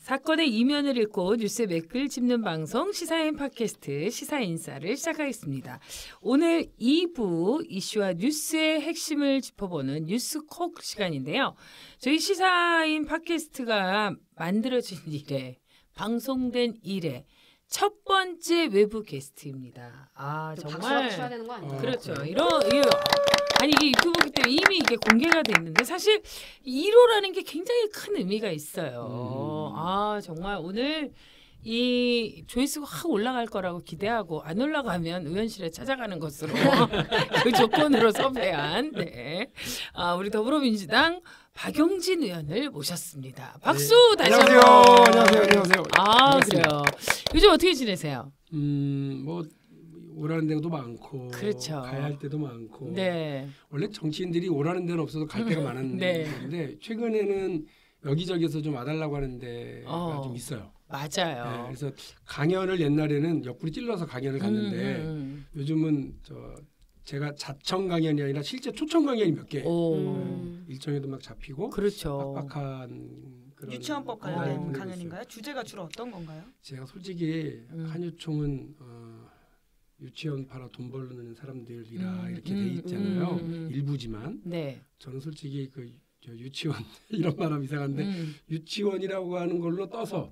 사건의 이면을 읽고 뉴스의 맥을 짚는 방송 시사인 팟캐스트 시사인사를 시작하겠습니다. 오늘 2부 이슈와 뉴스의 핵심을 짚어보는 뉴스콕 시간인데요. 저희 시사인 팟캐스트가 만들어진 이래 방송된 이래 첫 번째 외부 게스트입니다. 아 정말 쳐야 되는 거 아니에요? 그렇죠. 아니 이게 유튜브기 때문에 이미 이게 공개가 돼 있는데 사실 1호라는 게 굉장히 큰 의미가 있어요. 아 정말 오늘 이 조회수가 확 올라갈 거라고 기대하고 안 올라가면 의원실에 찾아가는 것으로 그 조건으로 섭외한 우리 더불어민주당 박용진 의원을 모셨습니다. 박수 다시 안녕하세요. 한번. 안녕하세요. 그래요. 요즘 어떻게 지내세요? 뭐 오라는 데도 많고, 그렇죠. 가야 할 때도 많고. 네. 원래 정치인들이 오라는 데는 없어도 갈 데가 많은데 최근에는 여기저기서 좀 와달라고 하는 데가 좀 있어요. 맞아요. 네, 그래서 강연을 옛날에는 옆구리 찔러서 강연을 갔는데 요즘은 제가 자청 강연이 아니라 실제 초청 강연이 몇 개 일정에도 막 잡히고 그렇죠. 빡빡한 그런 유치원법 관련된 강연인가요? 주제가 주로 어떤 건가요? 제가 솔직히 한유총은 유치원 팔아 돈 벌는 사람들이라 이렇게 돼 있잖아요. 일부지만 저는 솔직히 저 유치원 이런 말하면 이상한데 유치원이라고 하는 걸로 떠서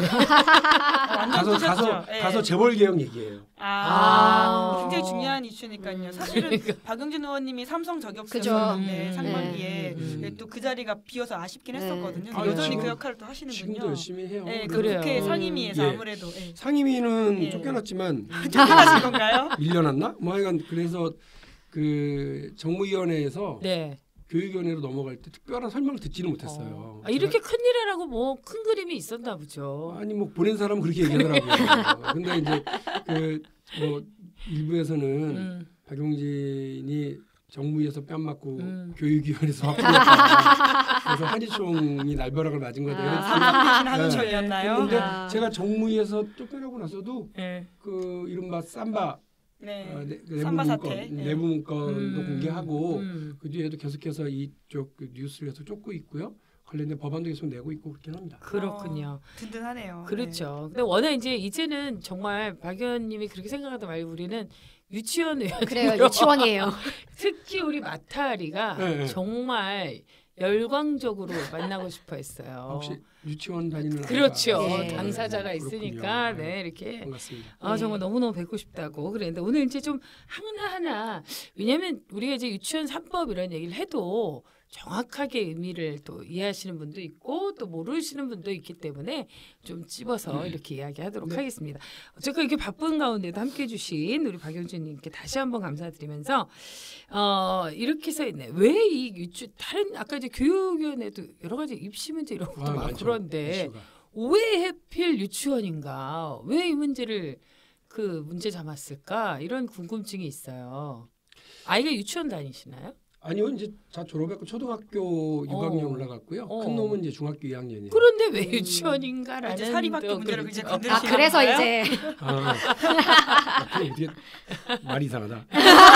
가서 재벌 개혁 얘기해요. 굉장히 중요한 이슈니까요. 사실은 박용진 의원님이 삼성 저격수였는데 상반기에 또 그 자리가 비어서 아쉽긴 했었거든요. 여전히 그 역할을 또 하시는군요. 지금도 열심히 해요. 네, 국회 상임위에서 아무래도 상임위는 쫓겨났지만 쫓겨나신 건가요? 밀려났나? 뭐 하여간 그래서 그 정무위원회에서 교육위원회로 넘어갈 때 특별한 설명을 듣지는 못했어요. 이렇게 큰일이라고 뭐 큰 그림이 있었나 보죠. 아니 뭐 보낸 사람은 그렇게 얘기하더라고요. 근데 이제 뭐 일부에서는 박용진이 정무위에서 뺨 맞고 교육위원회에서 화풀이했다. 그래서 한유총이 날벼락을 맞은 거다. 삼성 대신 한유총이었나요? 근데 제가 정무위에서 쫓겨나고 나서도 그 이른바 삼바 삼바 사태 내부 문건도 공개하고 그 뒤에도 계속해서 이쪽 뉴스를 계속 쫓고 있고요. 관련된 법안도 계속 내고 있고 그렇긴 합니다. 그렇군요. 든든하네요. 그렇죠. 근데 워낙 이제는 정말 박 의원님이 그렇게 생각하다 말고 우리는 유치원 의원 그래요. 유치원이에요. 특히 우리 마타리가 정말 열광적으로 만나고 싶어 했어요. 혹시 유치원 다니는 그렇죠. 당사자가 있으니까 이렇게 반갑습니다. 정말 너무너무 뵙고 싶다고 그랬는데 오늘 이제 좀 하나하나 왜냐하면 우리가 이제 유치원 3법 이런 얘기를 해도 정확하게 의미를 또 이해하시는 분도 있고 또 모르시는 분도 있기 때문에 좀 찝어서 이렇게 이야기하도록 하겠습니다. 어쨌든 이렇게 바쁜 가운데도 함께해 주신 우리 박용진님께 다시 한번 감사드리면서 이렇게 써 있네. 왜 이 다른 아까 이제 교육위원회도 여러 가지 입시 문제 이런 것도 많고 그런데 왜 하필 유치원인가? 왜 이 문제를 그 문제 삼았을까? 이런 궁금증이 있어요. 아이가 유치원 다니시나요? 아니요, 이제 다 졸업했고 초등학교 6학년 올라갔고요. 큰 놈은 이제 중학교 2학년이에요. 그런데 왜 유치원인가라는 이제 사립학교 문제를 이제 그래서 이제 이게 말이 이상하다.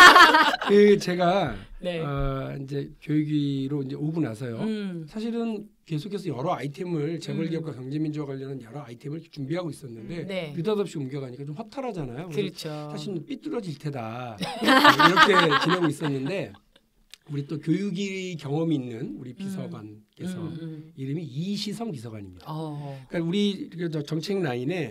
제가 이제 교육위로 이제 오고 나서요. 사실은 계속해서 여러 아이템을 재벌기업과 경제민주화 관련한 여러 아이템을 준비하고 있었는데 느닷없이 옮겨가니까 좀 허탈하잖아요. 그렇죠. 사실 삐뚤어질 테다 이렇게 지내고 있었는데. 우리 또 교육이 경험이 있는 우리 비서관께서 이름이 이시성 비서관입니다. 그러니까 우리 정책 라인에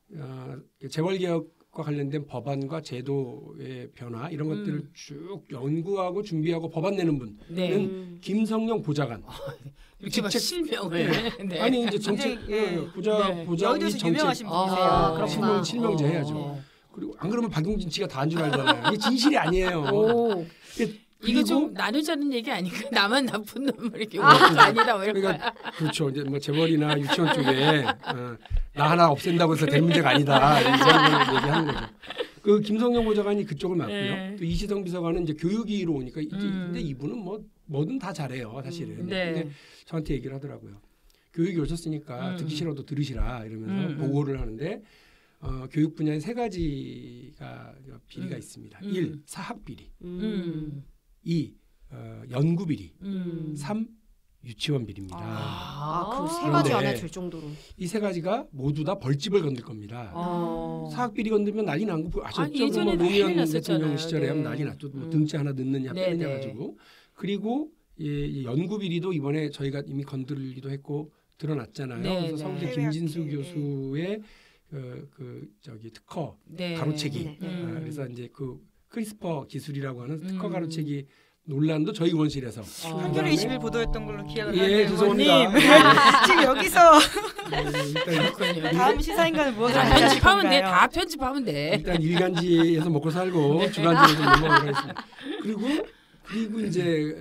재벌개혁과 관련된 법안과 제도의 변화 이런 것들을 쭉 연구하고 준비하고 법안 내는 분은 김성령 보좌관. 이렇게 실명을 아니 이제 정책 보좌관이 정책 유명하신 분이세요. 실명제 해야죠. 그리고 안 그러면 박용진 씨가 다 한 줄 알잖아요. 이게 진실이 아니에요. 이거 좀 나누자는 얘기 아닌가? 나만 나쁜 놈을 이렇게 아니다 뭐 이런 거야. 그렇죠. 이제 뭐 재벌이나 유치원 쪽에 나 하나 없앤다고 해서 될 문제가 아니다. 이런 걸 얘기하는 거죠. 그 김성령 보좌관이 그쪽을 맡고요. 또 이시성 비서관은 이제 교육위로 오니까 근데 이분은 뭐든 다 잘해요, 사실은. 근데 저한테 얘기를 하더라고요. 교육이 오셨으니까 듣기 싫어도 들으시라 이러면서 보고를 하는데 교육 분야에 세 가지가 비리가 있습니다. 1. 사학 비리. 2. 연구 비리. 3. 유치원 비리입니다. 그 세 그런데 가지 안에 들 정도로. 이 세 가지가 모두 다 벌집을 건들 겁니다. 사학 비리 건들면 난리 난 거 아셨죠? 아니, 예전에 뭐 노무현 난리 대통령 났었잖아요. 시절에 하면 네. 난리 났죠. 뭐 등치 하나 넣느냐 네, 빼느냐 네. 가지고. 그리고 이 연구 비리도 이번에 저희가 이미 건들기도 했고 드러났잖아요. 네, 그래서 네. 서울대 김진수 교수의 저기 특허 네. 가로채기. 네. 그래서 이제 그 크리스퍼 기술이라고 하는 특허 음. 가로채기 논란도 저희 의원실에서 한겨레 그다음에 20일 보도했던 걸로 기억을 예, 하는데 죄송합니다. 의원님 지금 여기서 일단, 그렇군요. 다음 시사인간은 무엇을 다 하실 편집하면 돼. 건가요? 다 편집하면 돼. 일단 일간지에서 먹고 살고 주간지로 좀 넘어가도록 하겠습니다. 그리고 이제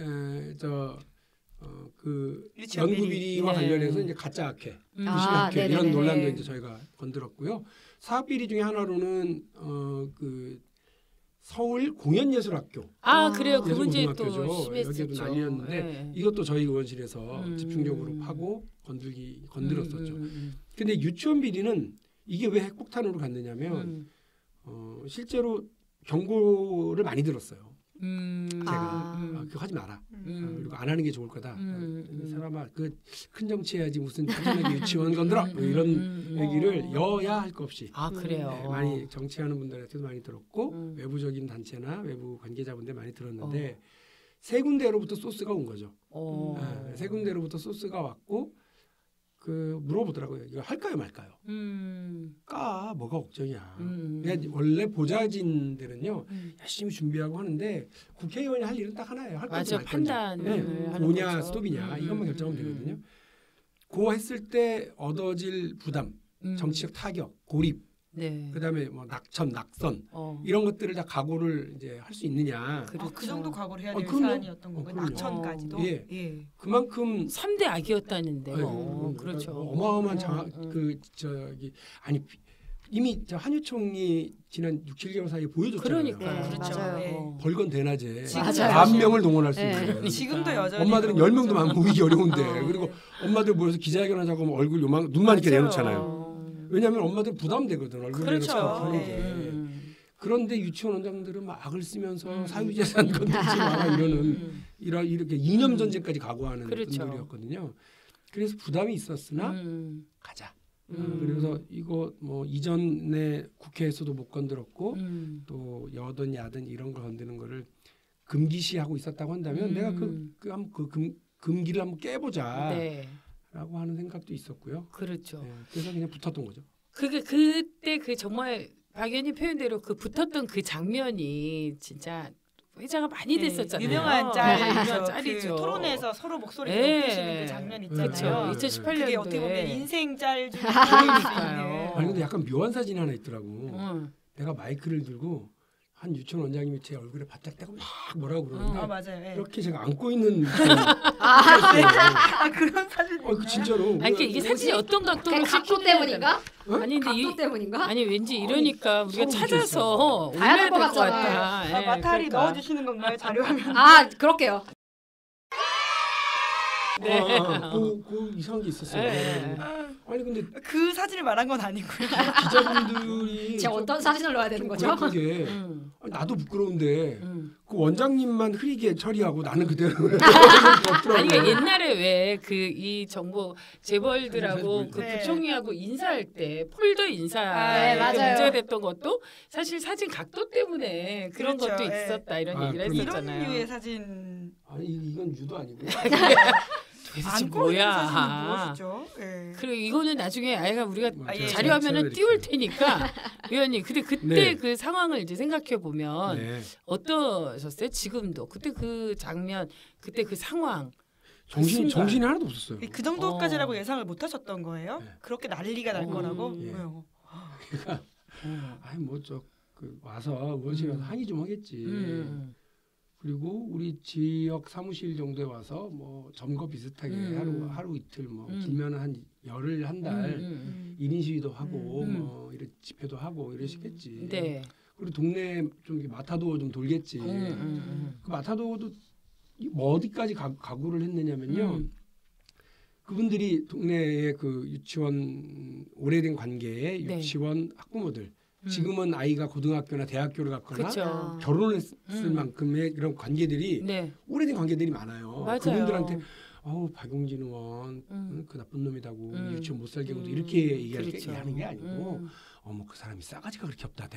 그 유치원 연구 비리. 비리와 네. 관련해서 이제 가짜 학회, 아, 부실 학회 이런 네네네. 논란도 이제 저희가 건드렸고요. 사학 비리 중에 하나로는 그 서울 공연예술학교 그래요. 그 문제 또 예술고등학교죠. 심했었죠. 여기도 난리였는데 네. 이것도 저희 의원실에서 집중적으로 파고 건드렸었죠. 근데 유치원 비리는 이게 왜 핵폭탄으로 갔느냐면 실제로 경고를 많이 들었어요. 제가 그거 하지 마라. 그리고 안 하는 게 좋을 거다. 사람아 그 큰 정치해야지 무슨 타전하게 유치원 건드려 뭐 이런 얘기를 여야 할 것 없이 그래요. 네, 많이 정치하는 분들한테도 많이 들었고 외부적인 단체나 외부 관계자분들 많이 들었는데 세 군데로부터 소스가 온 거죠. 세 군데로부터 소스가 왔고 그 물어보더라고요. 이거 할까요 말까요? 까 뭐가 걱정이야. 그러니까 원래 보좌진들은요 열심히 준비하고 하는데 국회의원이 할 일은 딱 하나예요. 할 건지 맞아, 말 건지. 판단을 하는 고냐 거죠. 스톱이냐 이것만 결정하면 되거든요. 그거 했을 때 얻어질 부담, 정치적 타격, 고립, 네. 그다음에 뭐 낙선 이런 것들을 다 각오를 이제 할 수 있느냐. 그 정도 각오를 해야 될 그럼요. 사안이었던 건가요? 그럼요. 낙천까지도? 예. 그만큼 3대 악이었다는데. 아이고, 그렇죠. 어마어마한 이미 한유총이 지난 6, 7개월 사이에 보여줬잖아요. 그러니까 네, 그렇죠. 맞아요. 벌건 대낮에 맞아요. 10,000명을 동원할 수 네. 있는 거예요. 지금도 여전히 엄마들은 그러고 10명도 있죠. 모이기 어려운데 네. 그리고 엄마들 모여서 기자회견 하자고 하면 얼굴 눈만 이렇게 맞아요. 내놓잖아요. 왜냐하면 엄마들 부담되거든. 얼굴 그렇죠. 내놓고 하는 네. 게. 그런데 유치원 원장들은 막 악을 쓰면서 사유재산 건들지 마라 이렇게 이념 전쟁까지 각오하는 그렇죠. 분들이었거든요. 그래서 부담이 있었으나 가자. 그래서 이거 뭐 이전에 국회에서도 못 건드렸고 또 여든 야든 이런 걸 건드는 거를 금기시하고 있었다고 한다면 내가 그 금기를 한번 깨보자라고 네. 하는 생각도 있었고요. 그렇죠. 네, 그래서 그냥 붙었던 거죠. 그게 그때 그 정말 박 의원님 표현대로 그 붙었던 그 장면이 진짜 회자가 많이 됐었잖아요. 유명한 유명한 짤이죠. 그 토론회에서 서로 목소리 네. 높이시는 그 장면 있잖아요. 그렇죠. 2018년도에 그게 어떻게 보면 인생 짤 중에 보일 수 있는. 아니 근데 약간 묘한 사진이 하나 있더라고. 내가 마이크를 들고 한 유치원 원장님이 제 얼굴에 바짝 대고 막 뭐라고 그러는데 맞아요. 네. 이렇게 제가 안고 있는 그런 사진. 그 진짜로. 아니 이게 사진이 어떤 각도로 각도 때문인가? 아니 근데 각도 때문인가? 아니 왠지 이러니까 우리가 처음 찾아서 봐야 올려야 될것 될 것 같잖아요. 같다. 예, 마타리 그러니까. 넣어주시는 건가요? 자료화면. 그럴게요. 그 이상한 게 있었어요. 네. 아니 근데 그 사진을 말한 건 아니고요. 기자분들이 제가 어떤 사진을 넣어야 되는 거죠? 그게 나도 부끄러운데 그 원장님만 흐리게 처리하고 나는 그대로 아니 그러니까 옛날에 왜 그 이 정보 재벌들하고 그 네. 부총리하고 인사할 때 폴더 인사 네, 그 맞아요. 문제가 됐던 것도 사실 사진 각도 때문에 그런 그렇죠. 것도 네. 있었다 이런 아, 얘기를 그럼 이런 했었잖아요. 류의 사진. 아니 이건 유도 아니고 도대체 안고 있는 사진은 뭐야? 무엇이죠? 네. 그리고 이거는 나중에 아이가 우리가 예. 자료화면을 띄울 테니까 위원님 근데 그때 네. 그 상황을 이제 생각해 보면 네. 어떠셨어요? 지금도 그때 그 장면 그때 그 상황 정신이 하나도 없었어요. 그 정도까지라고 예상을 못 하셨던 거예요? 네. 그렇게 난리가 날 거라고? 예. 왜요? 아니 뭐 와서 의원실에 와서 항의 좀 하겠지. 그리고 우리 지역 사무실 정도에 와서 뭐 점거 비슷하게 하루 이틀 뭐 길면 한 열흘 한 달 1인 시위도 하고 뭐 이런 집회도 하고 이러시겠지. 네. 그리고 동네 좀 이렇게 마타도어 좀 돌겠지. 그 마타도어도 뭐 어디까지 각오를 했느냐면요. 그분들이 동네의 그 유치원 오래된 관계의 네. 유치원 학부모들 지금은 아이가 고등학교나 대학교를 갔거나 그렇죠. 결혼을 했을 만큼의 그런 관계들이 네. 오래된 관계들이 많아요. 맞아요. 그분들한테 박용진 의원 그 나쁜 놈이다고 유치원 못 살게 하고 이렇게 얘기하는 게 아니고 그 사람이 싸가지가 그렇게 없다대.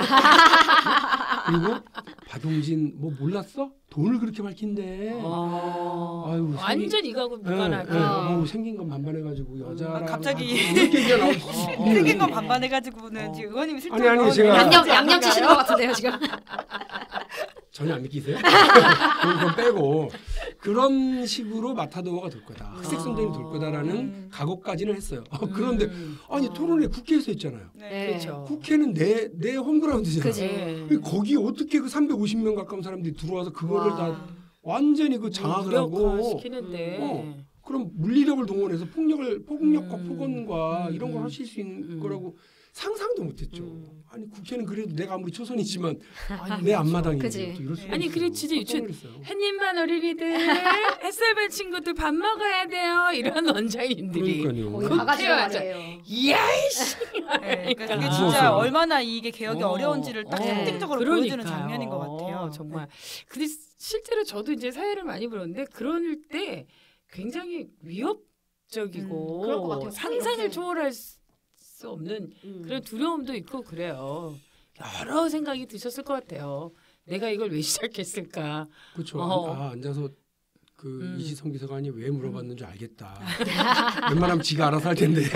그리고 박용진 뭐 몰랐어? 돈을 그렇게 밝힌대. 아유, 완전 이거하고 무관하게. 생긴 건 반반해가지고 여자랑 갑자기 이렇게 얘기가 나오고 생긴 건 반반해가지고는 지금 의원님이 슬쩍 아니 제가 양념 치시는 것 같은데요 지금. 전혀 안 믿기세요? 그건 빼고 그런 식으로 마타도어가 될 거다. 흑색 선전이 될 거다라는 각오까지는 했어요. 그런데 아니 토론회 국회에서 했잖아요. 네. 그렇죠. 국회는 내 홈그라운드잖아요. 그치. 거기 어떻게 그 350명 가까운 사람들이 들어와서 그거를 다 완전히 그 장악을 하고 시키는데. 그럼 물리력을 동원해서 폭력과 폭언과 이런 걸 하실 수 있는 거라고 상상도 못했죠. 아니 국회는 그래도 내가 아무리 초선이지만 내 앞마당인데 또 이럴 수 아니 그래 진짜 유치원 한 입만 어린이들 햇살반 친구들 밥 먹어야 돼요 이런 원장님들이 그러니까요. 이야이씨. 네, 그러니까 그게 진짜 얼마나 이게 개혁이 어려운지를 딱 상징적으로 보여주는 장면인 것 같아요. 정말. 근데 실제로 저도 이제 사회를 많이 보는데 그럴 때 굉장히 위협적이고 그럴 것 같아요. 상상을 초월할 수 없는 그런 두려움도 있고 그래요. 여러 생각이 드셨을 것 같아요. 내가 이걸 왜 시작했을까? 그렇죠. 앉아서 그 이지성 비서관이 왜 물어봤는 줄 알겠다. 웬만하면 지가 알아서 할 텐데.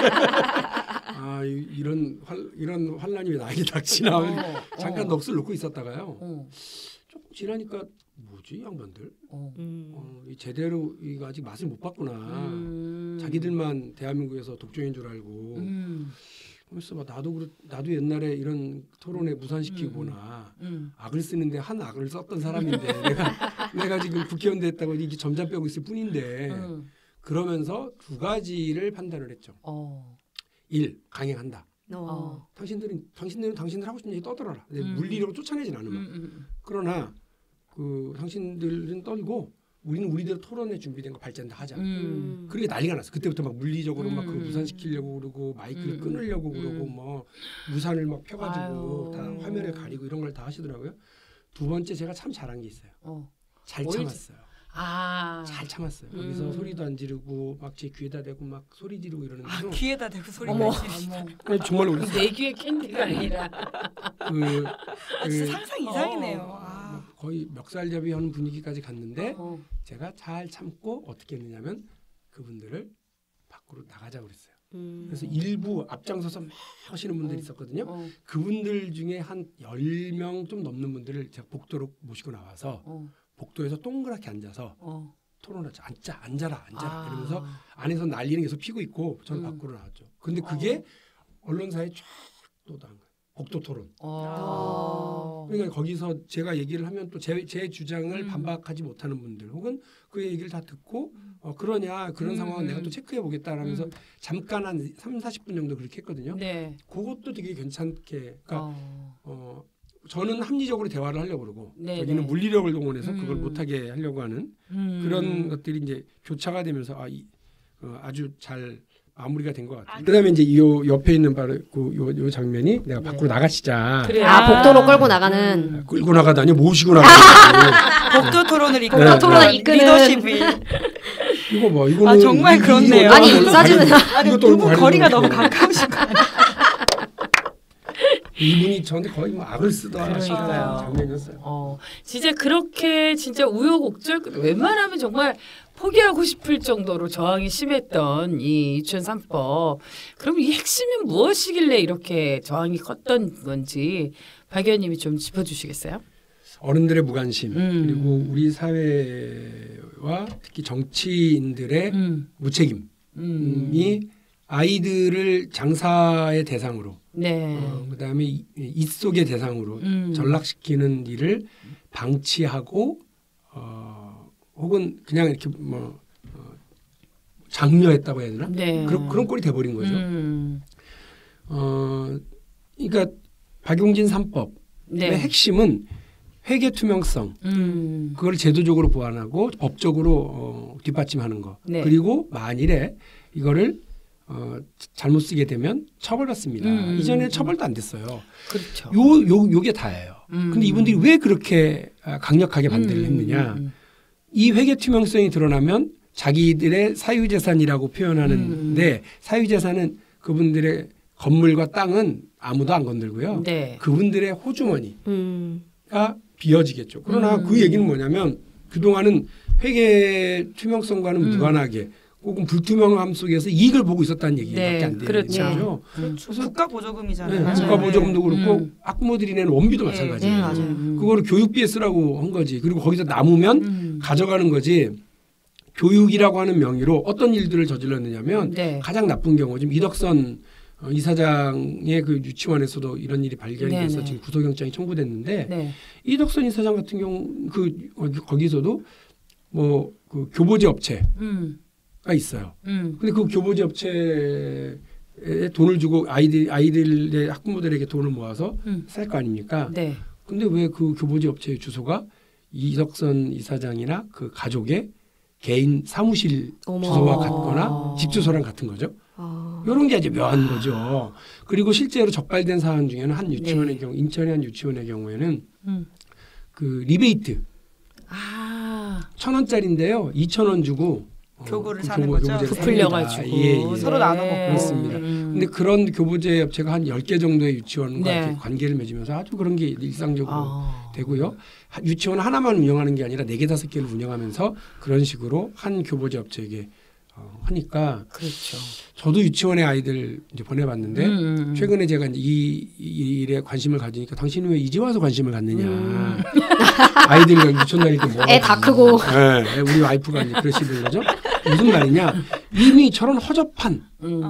이런 환란이 왜 나에게 닥치나. 잠깐 넋을 놓고 있었다가요. 조금 지나니까 뭐지 이 양반들? 제대로 이거 아직 맛을 못 봤구나. 자기들만 대한민국에서 독종인 줄 알고. 그래서 나도 옛날에 이런 토론에 무산시키거나 악을 쓰는데 한 악을 썼던 사람인데 내가 지금 국회의원 됐다고 이게 점자 빼고 있을 뿐인데 그러면서 두 가지를 판단을 했죠. 1. 강행한다. 당신들은 당신들 하고 싶은 얘기 떠들어라. 물리력으로 쫓아내진 않으면. 그러나 그 당신들은 떨고 우리는 우리대로 토론에 준비된 거 발전 다 하자. 그렇게 난리가 났어. 그때부터 막 물리적으로 막 그거 무산시키려고 그러고 마이크를 끊으려고 그러고 뭐 무산을 막 펴가지고 다 화면을 가리고 이런 걸 다 하시더라고요. 두 번째 제가 참 잘한 게 있어요. 잘 참았어요. 잘 참았어요. 거기서 소리도 안 지르고 막 제 귀에다 대고 막 소리 지르고 이러는데도 귀에다 대고 소리 아니 정말로 내 귀에 캔디가 아니라 진짜 상상 이상이네요. 거의 멱살잡이 하는 분위기까지 갔는데 제가 잘 참고 어떻게 했느냐면 그분들을 밖으로 나가자고 그랬어요. 그래서 일부 앞장서서 막 하시는 분들이 있었거든요. 그분들 중에 한 10명 좀 넘는 분들을 제가 복도로 모시고 나와서 복도에서 동그랗게 앉아서 토론을 하자. 앉아라. 이러면서 안에서 난리는 계속 피고 있고 저는 밖으로 나왔죠. 근데 그게 언론사에 쫙 쏟아간 거예요. 복도 토론. 그러니까 거기서 제가 얘기를 하면 또 제 주장을 반박하지 못하는 분들 혹은 그 얘기를 다 듣고 그러냐 그런 상황은 내가 또 체크해 보겠다라면서 잠깐 한 3-40분 정도 그렇게 했거든요. 네. 그것도 되게 괜찮게 그러니까 저는 합리적으로 대화를 하려고 그러고 네, 여기는 네. 물리력을 동원해서 그걸 못하게 하려고 하는 그런 것들이 이제 교차가 되면서 아주 잘 마무리가 된 것 같아요. 그다음에 이제 이 옆에 있는 바로 요 장면이 내가 밖으로 나가시자. 그래요. 복도로 끌고 나가는. 끌고 나가다니 모시고 나가고. 복도 토론을 이끄는 리더십이. 이거 뭐 이거는 정말 그렇네요. 아니 이 사진은 두 분 거리가 너무 가까우신 거 아니에요? 이분이 저한테 거의 뭐 악을 쓰던 장면이었어요. 진짜 그렇게 진짜 우여곡절 웬만하면 정말 포기하고 싶을 정도로 저항이 심했던 이 유치원 3법. 그럼 이 핵심은 무엇이길래 이렇게 저항이 컸던 건지 박 의원님이 좀 짚어주시겠어요? 어른들의 무관심 그리고 우리 사회와 특히 정치인들의 무책임이 아이들을 장사의 대상으로 그다음에 입속의 대상으로 전락시키는 일을 방치하고 혹은 그냥 이렇게 뭐 장려했다고 해야 되나? 그런 꼴이 돼버린 거죠. 그러니까 박용진 3법의 핵심은 회계 투명성, 그걸 제도적으로 보완하고 법적으로 뒷받침하는 거. 그리고 만일에 이거를 잘못 쓰게 되면 처벌받습니다. 이전에는 처벌도 안 됐어요. 그렇죠. 요게 다예요. 근데 이분들이 왜 그렇게 강력하게 반대를 했느냐? 이 회계 투명성이 드러나면 자기들의 사유재산이라고 표현하는데 사유재산은 그분들의 건물과 땅은 아무도 안 건들고요. 네. 그분들의 호주머니가 비어지겠죠. 그러나 그 얘기는 뭐냐면 그동안은 회계 투명성과는 무관하게 혹은 불투명함 속에서 이익을 보고 있었다는 얘기밖에 안 되는 그렇죠. 거죠. 국가 보조금이잖아요. 네, 국가 보조금도 그렇고 학부모들이 내는 원비도 마찬가지예요. 네, 맞아요. 그거를 교육비에 쓰라고 한 거지. 그리고 거기서 남으면 가져가는 거지. 교육이라고 하는 명의로 어떤 일들을 저질렀느냐면 네. 가장 나쁜 경우 지금 이덕선 이사장의 그 유치원에서도 이런 일이 발견이 네, 돼서 네. 지금 구속영장이 청구됐는데 네. 이덕선 이사장 같은 경우 거기서도 뭐 그 교보제 업체가 있어요. 근데 그 교보제 업체에 돈을 주고 아이들의 학부모들에게 돈을 모아서 살 거 아닙니까? 네. 근데 왜 그 교보제 업체의 주소가 이덕선 이사장이나 그 가족의 개인 사무실 어머. 주소와 같거나 집 주소랑 같은 거죠. 이런 게 이제 묘한 거죠. 그리고 실제로 적발된 사안 중에는 한 유치원의 경우, 인천의 한 유치원의 경우에는 그 리베이트 1,000원짜리인데요. 2,000원 주고 교부를 사는 거죠. 부풀려가지고 예. 서로 나눠 먹고. 그렇습니다. 근데 그런 교보제 업체가 한 10개 정도의 유치원과 네. 이렇게 관계를 맺으면서 아주 그런 게 일상적으로 되고요. 유치원 하나만 운영하는 게 아니라 4개, 5개를 운영하면서 그런 식으로 한 교보제 업체에게 하니까 그렇죠. 저도 유치원에 아이들 이제 보내봤는데 최근에 제가 이제 이 일에 관심을 가지니까 당신은 왜 이제 와서 관심을 갖느냐. 아이들 유치원 다닐 때 뭐. 애 다 크고. 네, 우리 와이프가 이제 그러시는 거죠. 무슨 말이냐. 이미 저런 허접한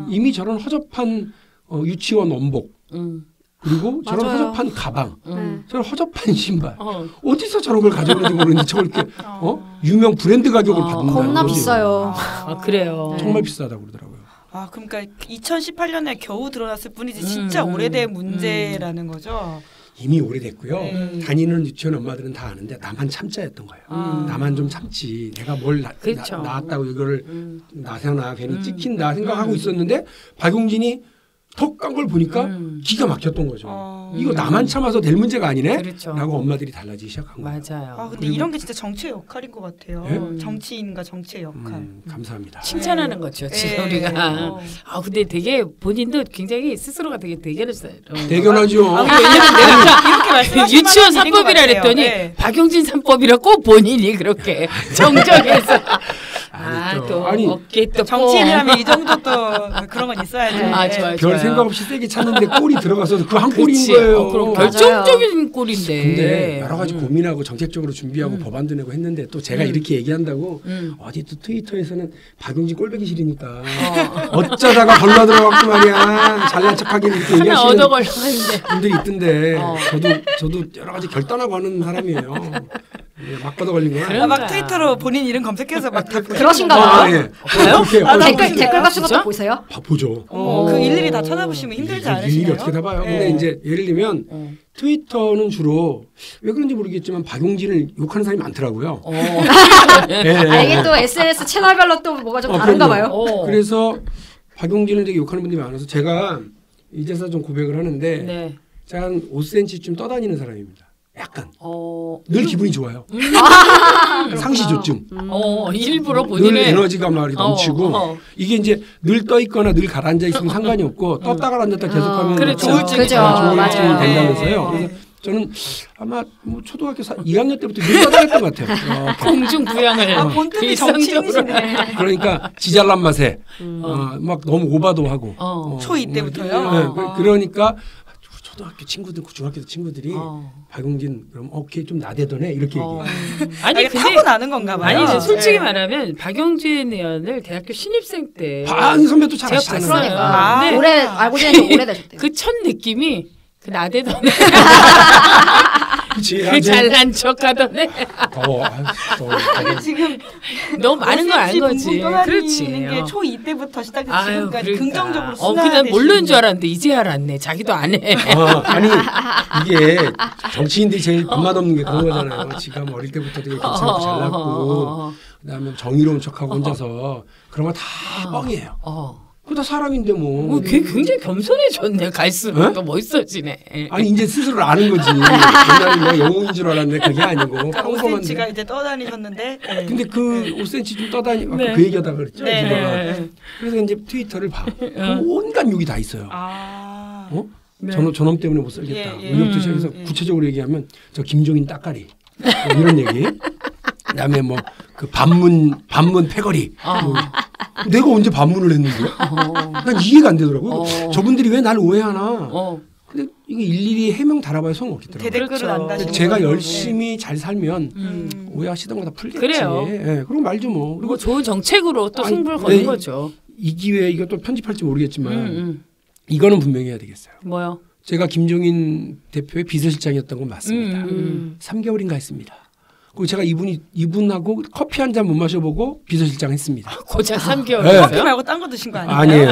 유치원 원복 그리고 저런 맞아요. 허접한 가방 저런 허접한 신발 어디서 저런 걸 가져오는지 모르는데 저걸 이렇게 유명 브랜드 가격을 받는다는 겁나 거죠. 비싸요. 그래요. 정말 비싸다고 그러더라고요. 그러니까 2018년에 겨우 드러났을 뿐이지 진짜 오래된 문제라는 거죠. 이미 오래됐고요. 다니는 유치원 엄마들은 다 아는데 나만 참자였던 거예요. 나만 좀 참지. 내가 뭘 그렇죠. 나왔다고 이거를 나서나 괜히 찍힌다 생각하고 있었는데 박용진이 턱 깐 걸 보니까 기가 막혔던 거죠. 이거 나만 참아서 될 문제가 아니네? 그렇죠. 라고 엄마들이 달라지기 시작한 거예요. 맞아요. 근데 이런 게 진짜 정치의 역할인 것 같아요. 네? 정치인과 정치의 역할. 감사합니다. 칭찬하는 거죠. 지금 우리가. 근데 되게 본인도 굉장히 스스로가 되게 대견했어요. 대견하죠. 왜냐면 내가 이렇게 말씀하신 유치원 말은 드린 것 3법이라 같아요. 그랬더니 네. 박용진 3법이라 꼭 본인이 그렇게 정정해서 또 아니, 어깨 또 정치인이라면 이 정도 또 그런 건 있어야죠. 좋아요. 별 생각 없이 세게 찼는데 골이 들어가서 그 한 골인 그치. 거예요. 그럼 맞아요. 결정적인 꼴인데. 근데 여러 가지 고민하고 정책적으로 준비하고 법안도 내고 했는데 또 제가 이렇게 얘기한다고 어디 또 트위터에서는 박용진 꼴보기 싫으니까 어쩌다가 걸러 들어갔고 말이야 잘난 척하긴 이렇게 하나 얘기하시는 얻어 걸려 하는데. 분들이 있던데 저도 여러 가지 결단하고 하는 사람이에요. 막 걷어 걸린 거야. 막 트위터로 본인 이름 검색해서 막 다 그러신가 봐요. 예. 봐요? 댓글 같은 것도 보세요? 보죠. 그 일일이 다 찾아보시면 힘들지 않으시나요? 일일이 어떻게 다 봐요. 근데 이제 예를 들면 트위터는 주로 왜 그런지 모르겠지만 박용진을 욕하는 사람이 많더라고요. 이게 또 SNS 채널별로 또 뭐가 좀 다른가 봐요. 그래서 박용진을 되게 욕하는 분들이 많아서 제가 이제서 좀 고백을 하는데 제가 한 5cm쯤 떠다니는 사람입니다. 약간 늘 기분이 좋아요. 상시조증. 일부러 늘 본인의 에너지가 막 넘치고 이게 이제 늘 떠 있거나 늘 가라앉아 있으면 상관이 없고 떴다 가라앉았다 계속하면 그렇죠. 조울증이 맞아요. 된다면서요. 그래서 저는 아마 뭐 초등학교 2학년 때부터 늘 떠다녔던 것 같아요. 공중 부양을 본뜻이 일상적으로. 정치인이시네. 그러니까 지잘난 맛에 막 너무 오바도 하고 초2 때부터요? 그러니까 초등학교 친구들, 중학교 친구들이 박용진 그럼 오케이 좀 나대더네 이렇게 얘기해요. 아니 이게 타고 나는 건가 봐요. 아니 솔직히 말하면 박용진 의원을 대학교 신입생 때 박 선배도 잘 제가 아시잖아요. 봤어요. 그러니까 네. 오래 알고 지낸 지 오래되셨대요. 그 첫 느낌이 그 나대던 그치, 그 잘난 척하던 애 지금 너무 많은 걸 안 거지. 그렇지. 게 초2 때부터 시작해서 아유, 지금까지 그러니까. 긍정적으로 그냥 순환되시는 모르는 줄 알았는데 이제 알았네. 자기도 안 해. 아니 이게 정치인들이 제일 밥맛 없는 게 그런 거잖아요. 지가 뭐 어릴 때부터 되게 괜찮고 잘났고 그다음에 정의로운 척하고 혼자서 그런 거 다 뻥이에요. 그다 사람인데 뭐. 걔 굉장히 겸손해졌네. 갈수록 에? 더 멋있어지네. 아니 이제 스스로 아는 거지. 옛날에 뭐 영웅인 줄 알았는데 그게 아니고 그러니까 평범한데. 5cm가 이제 떠다니셨는데. 네. 근데 그 5cm 좀 떠다니. 네. 아까 그 얘기하다가 그랬죠. 네. 제가. 그래서 이제 트위터를 봐. 온갖 욕이 다 있어요. 아. 어? 네. 저놈 때문에 못 살겠다. 예, 예. 의욕도 시작해서 구체적으로 얘기하면 저 김종인 따까리 뭐 이런 얘기. 그다음에 뭐 그 반문 패거리. 뭐 내가 언제 반문을 했는데요? 난 이해가 안 되더라고요. 저분들이 왜 날 오해하나. 근데 이거 일일이 해명 달아봐야 소용없겠더라고요. 대댓글을 그렇죠. 안 다시는 제가 거죠. 열심히 잘 살면 오해하시던 거 다 풀겠지. 그래요. 예, 그럼 말죠 뭐. 그리고 좋은 정책으로 또 아니, 승부를 거는 네. 거죠. 이 기회에 이것도 편집할지 모르겠지만 이거는 분명히 해야 되겠어요. 뭐요? 제가 김종인 대표의 비서실장이었던 건 맞습니다. 3개월인가 했습니다. 그리고 제가 이분하고 커피 한 잔 못 마셔보고 비서실장 했습니다. 고작 3개월. 네. 커피 말고 딴 거 드신 거 아니에요? 아니에요.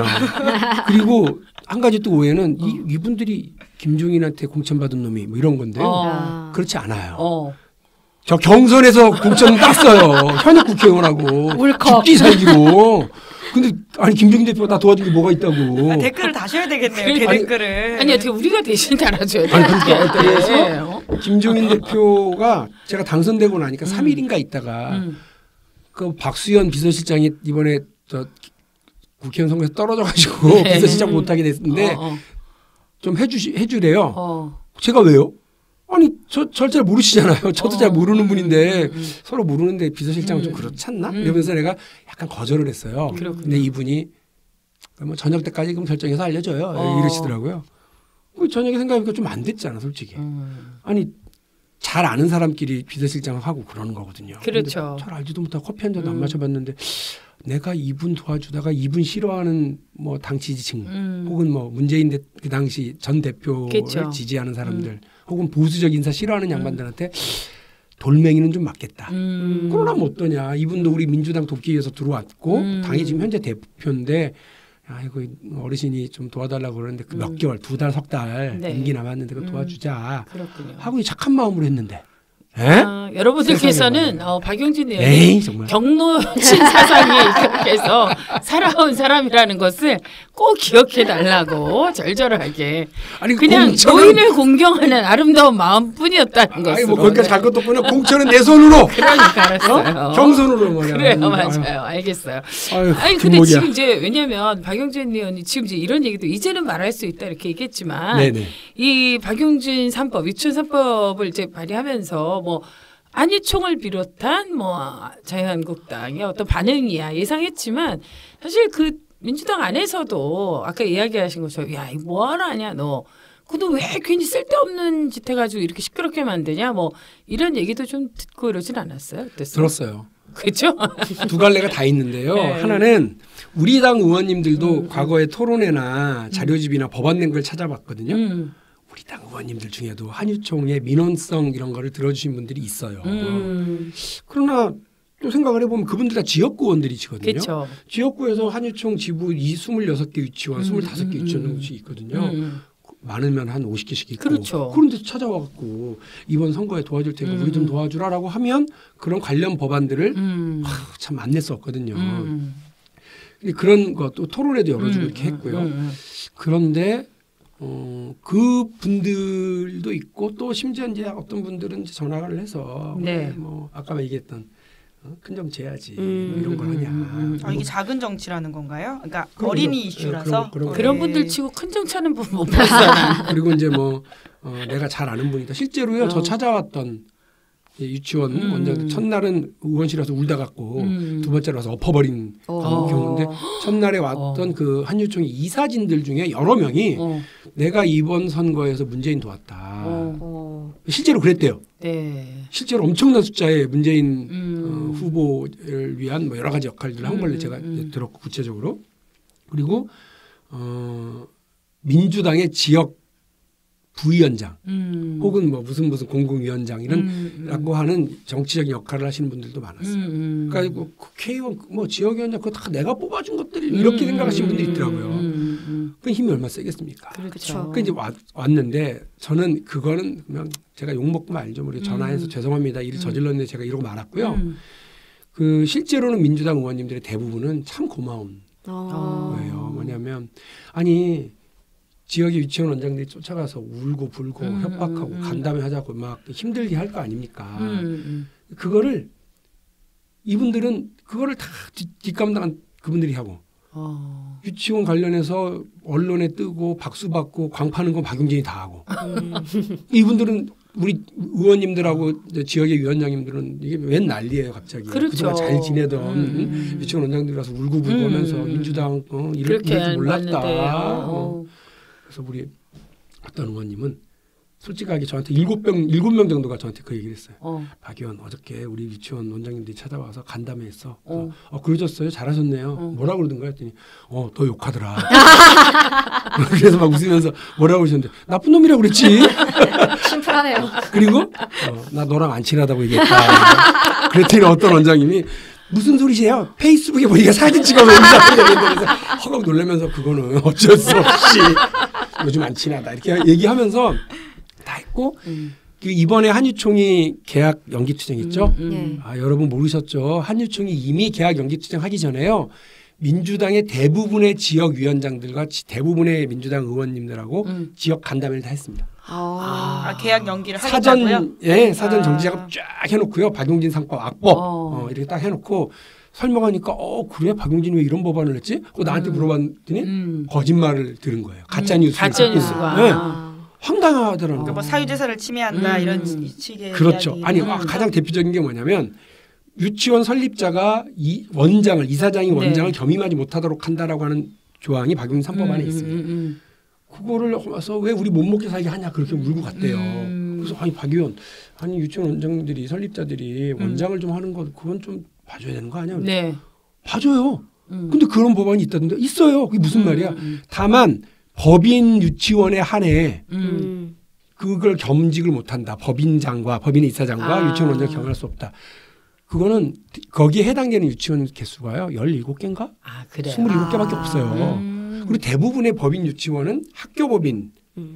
그리고 한 가지 또 오해는 이분들이 김종인한테 공천받은 놈이 뭐 이런 건데요. 그렇지 않아요. 저 경선에서 공천 땄어요. 현역 국회의원하고 울컥. 죽기 살기로. 근데 아니 김종인 대표가 나 도와준 게 뭐가 있다고. 아, 댓글을 다셔야 되겠네요. 아니, 대댓글을. 아니 어떻게 우리가 대신 달아줘야 돼? 아니, 그러니까 그래서 김종인 대표가 제가 당선되고 나니까 3일인가 있다가 그 박수현 비서실장이 이번에 저 국회의원 선거에서 떨어져가지고 네. 비서실장 못하게 됐는데 좀 해주래요. 제가 왜요? 아니 저 잘 모르시잖아요. 저도 잘 모르는 분인데 서로 모르는데 비서실장은 좀 그렇지 않나? 이러면서 내가 약간 거절을 했어요. 근데 이분이 뭐 저녁 때까지 그럼 결정해서 알려줘요. 이러시더라고요. 그 저녁에 생각해보니까 좀 안 됐잖아 솔직히. 아니 잘 아는 사람끼리 비서실장을 하고 그러는 거거든요. 그렇죠. 잘 알지도 못하고 커피 한 잔도 안 마셔봤는데 내가 이분 도와주다가 이분 싫어하는 뭐 당 지지층 혹은 뭐 문재인 그 당시 전 대표를 그렇죠. 지지하는 사람들 혹은 보수적 인사 싫어하는 양반들한테 돌멩이는 좀 맞겠다. 그러려면 어떠냐. 이분도 우리 민주당 돕기 위해서 들어왔고 당이 지금 현재 대표인데 아이고 어르신이 좀 도와달라고 그러는데 그 몇 개월 2달 3달 네. 임기 남았는데 그거 도와주자 그렇군요. 하고 착한 마음으로 했는데 에? 여러분들께서는 박용진 의원이 에이 정말 경로친 사상에 입각해서 살아온 사람이라는 것을 꼭 기억해 달라고 절절하게 아니 그냥 공천은- 노인을 공경하는 아름다운 마음뿐이었다는 아니 것으로. 뭐 거기까지 갈 것도 없구나. 공천은 내 손으로 그러니까 알았어요. 경선으로 말이야. 그래요, 맞아요. 알겠어요. 아유, 아니 근데 금목이야. 지금 이제 왜냐하면 박용진 의원이 지금 이제 이런 얘기도 이제는 말할 수 있다 이렇게 얘기했지만 네네. 이 박용진 3법, 유치원 3법을 이제 발의하면서 뭐 안희총을 비롯한 뭐 자유한국당의 어떤 반응이야 예상했지만 사실 그 민주당 안에서도 아까 이야기하신 것처럼 야 이거 뭐하러 하냐 너. 그도 왜 괜히 쓸데없는 짓 해가지고 이렇게 시끄럽게 만드냐 뭐 이런 얘기도 좀 듣고 이러진 않았어요? 어땠어요? 들었어요. 그렇죠? 두 갈래가 다 있는데요. 네. 하나는 우리 당 의원님들도 과거에 토론회나 자료집이나 법안 낸 걸 찾아봤거든요. 우리 당 의원님들 중에도 한유총의 민원성 이런 거를 들어주신 분들이 있어요. 그러나 또 생각을 해보면 그분들 다 지역구 의원들이시거든요. 그렇죠. 지역구에서 한유총 지부 26개 유치원, 25개 유치원 곳이 있거든요. 많으면 한 50개씩 있고. 그렇죠. 그런데 찾아와갖고 이번 선거에 도와줄 테니까 우리 좀 도와주라라고 하면 그런 관련 법안들을 참 안 냈었거든요. 근데 그런 것도 토론회도 열어주고 이렇게 했고요. 그런데 그 분들도 있고 또 심지어 이제 어떤 분들은 이제 전화를 해서 네. 뭐 아까 얘기했던 큰 정 재야지 뭐 이런 걸 하냐. 아, 이게 작은 정치라는 건가요? 그러니까 그럼요. 어린이 네, 이슈라서 그런 네. 분들 치고 큰 정차는 분 못 봤잖아. 그리고 이제 뭐 내가 잘 아는 분이다. 실제로요. 저 찾아왔던 유치원 원장 첫날은 의원실에서 울다 갔고 두 번째로 와서 엎어버린 경우인데 첫날에 왔던 그 한유총의 이사진들 중에 여러 명이 내가 이번 선거에서 문재인 도왔다. 실제로 그랬대요. 네. 실제로 엄청난 숫자의 문재인 후보를 위한 뭐 여러 가지 역할들을 한 걸 제가 들었고 구체적으로 그리고 민주당의 지역 부위원장 혹은 뭐 무슨 공공위원장 이런라고 하는 정치적인 역할을 하시는 분들도 많았어요. 그러니까 뭐 국회의원 뭐 지역위원장 그거 다 내가 뽑아준 것들 이렇게 생각하시는 분들이 있더라고요. 그 힘이 얼마나 세겠습니까? 그렇죠. 그 이제 왔는데 저는 그거는 그냥 제가 욕 먹고 말죠. 우리 전화해서 죄송합니다. 일을 저질렀는데 제가 이러고 말았고요. 그 실제로는 민주당 의원님들의 대부분은 참 고마운 거예요. 뭐냐면 아니 지역의 유치원 원장들이 쫓아가서 울고 불고 협박하고 간담회 하자고 막 힘들게 할 거 아닙니까? 그거를 이분들은 그거를 다 뒷감당한 그분들이 하고 유치원 관련해서 언론에 뜨고 박수 받고 광파는 건 박용진이 다 하고 이분들은 우리 의원님들하고 지역의 위원장님들은 이게 웬 난리예요 갑자기. 그렇죠. 그동안 잘 지내던 유치원 원장들이 와서 울고 불고 하면서 민주당 이럴 줄 몰랐다. 그래서 우리 어떤 의원님은 솔직하게 저한테 7명 정도가 저한테 그 얘기를 했어요. 박 의원 어저께 우리 유치원 원장님들이 찾아와서 간담회했어. 그러셨어요? 잘하셨네요. 뭐라고 그러던가 했더니 더 욕하더라. 그래서 막 웃으면서 뭐라고 그러셨는데 나쁜 놈이라고 그랬지. 심플하네요. 그리고 나 너랑 안 친하다고 얘기했다. 그랬더니 어떤 원장님이 무슨 소리세요? 페이스북에 보니까 사진 찍어서 그래서 허걱 놀라면서 그거는 어쩔 수 없이 요즘 안 친하다 이렇게 얘기하면서 다 했고 그 이번에 한유총이 계약 연기 투쟁했죠. 여러분 모르셨죠? 한유총이 이미 계약 연기 투쟁하기 전에요. 민주당의 대부분의 지역 위원장들과 대부분의 민주당 의원님들하고 지역 간담회를 다 했습니다. 계약 연기를 하겠다고요? 사전 정지 작업 쫙 해놓고요. 박용진 상법 악법 이렇게 딱 해놓고 설명하니까 그래 박용진이 왜 이런 법안을 냈지? 나한테 물어봤더니 거짓말을 들은 거예요. 가짜 뉴스가. 황당하더라고요. 그러니까 뭐 사유재산을 침해한다 이런 식의 그렇죠. 이야기. 아니 가장 대표적인 게 뭐냐면 유치원 설립자가 이사장이 원장을 겸임하지 못하도록 한다라고 하는 조항이 박용진 3법 안에 있습니다. 그거를 와서 왜 우리 못 먹게 살게 하냐 그렇게 울고 갔대요. 그래서 박 의원 유치원 원장들이 설립자들이 원장을 좀 하는 거 그건 좀 봐줘야 되는 거 아니야? 네. 봐줘요. 근데 그런 법안이 있다던데 있어요. 그게 무슨 말이야? 다만 법인 유치원에 한해 그걸 겸직을 못한다. 법인의 이사장과 유치원 원장 겸할 수 없다. 그거는 거기에 해당되는 유치원 개수가요. 17개인가? 그래요? 27개밖에 없어요. 그리고 대부분의 법인 유치원은 학교법인의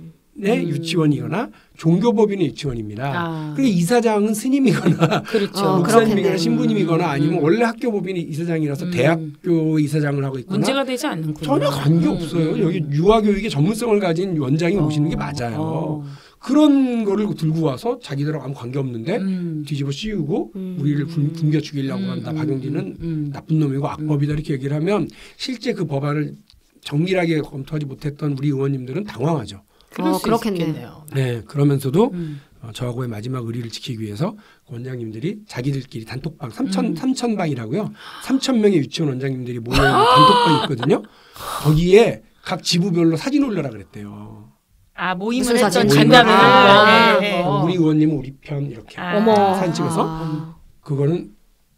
유치원이거나 종교법인의 유치원입니다. 그리고 이사장은 스님이거나 그렇죠. 목사님이거나 신부님이거나 아니면 원래 학교법인이 이사장이라서 대학교 이사장을 하고 있거나 문제가 되지 않는군요. 전혀 관계없어요. 여기 유아교육의 전문성을 가진 원장이 오시는 게 맞아요. 그런 거를 들고 와서 자기들하고 아무 관계없는데 뒤집어 씌우고 우리를 굶겨 죽이려고 한다. 박용진은 나쁜 놈이고 악법이다 이렇게 얘기를 하면 실제 그 법안을 정밀하게 검토하지 못했던 우리 의원님들은 당황하죠. 그렇겠네요. 네, 그러면서도 저하고의 마지막 의리를 지키기 위해서 원장님들이 자기들끼리 단톡방 3,000방이라고요. 3,000명의 유치원 원장님들이 모여 있는 단톡방이 있거든요. 거기에 각 지부별로 사진 올려라 그랬대요. 모임을 했던 간담회. 우리 의원님은 우리 편 이렇게 사진 찍어서 그거는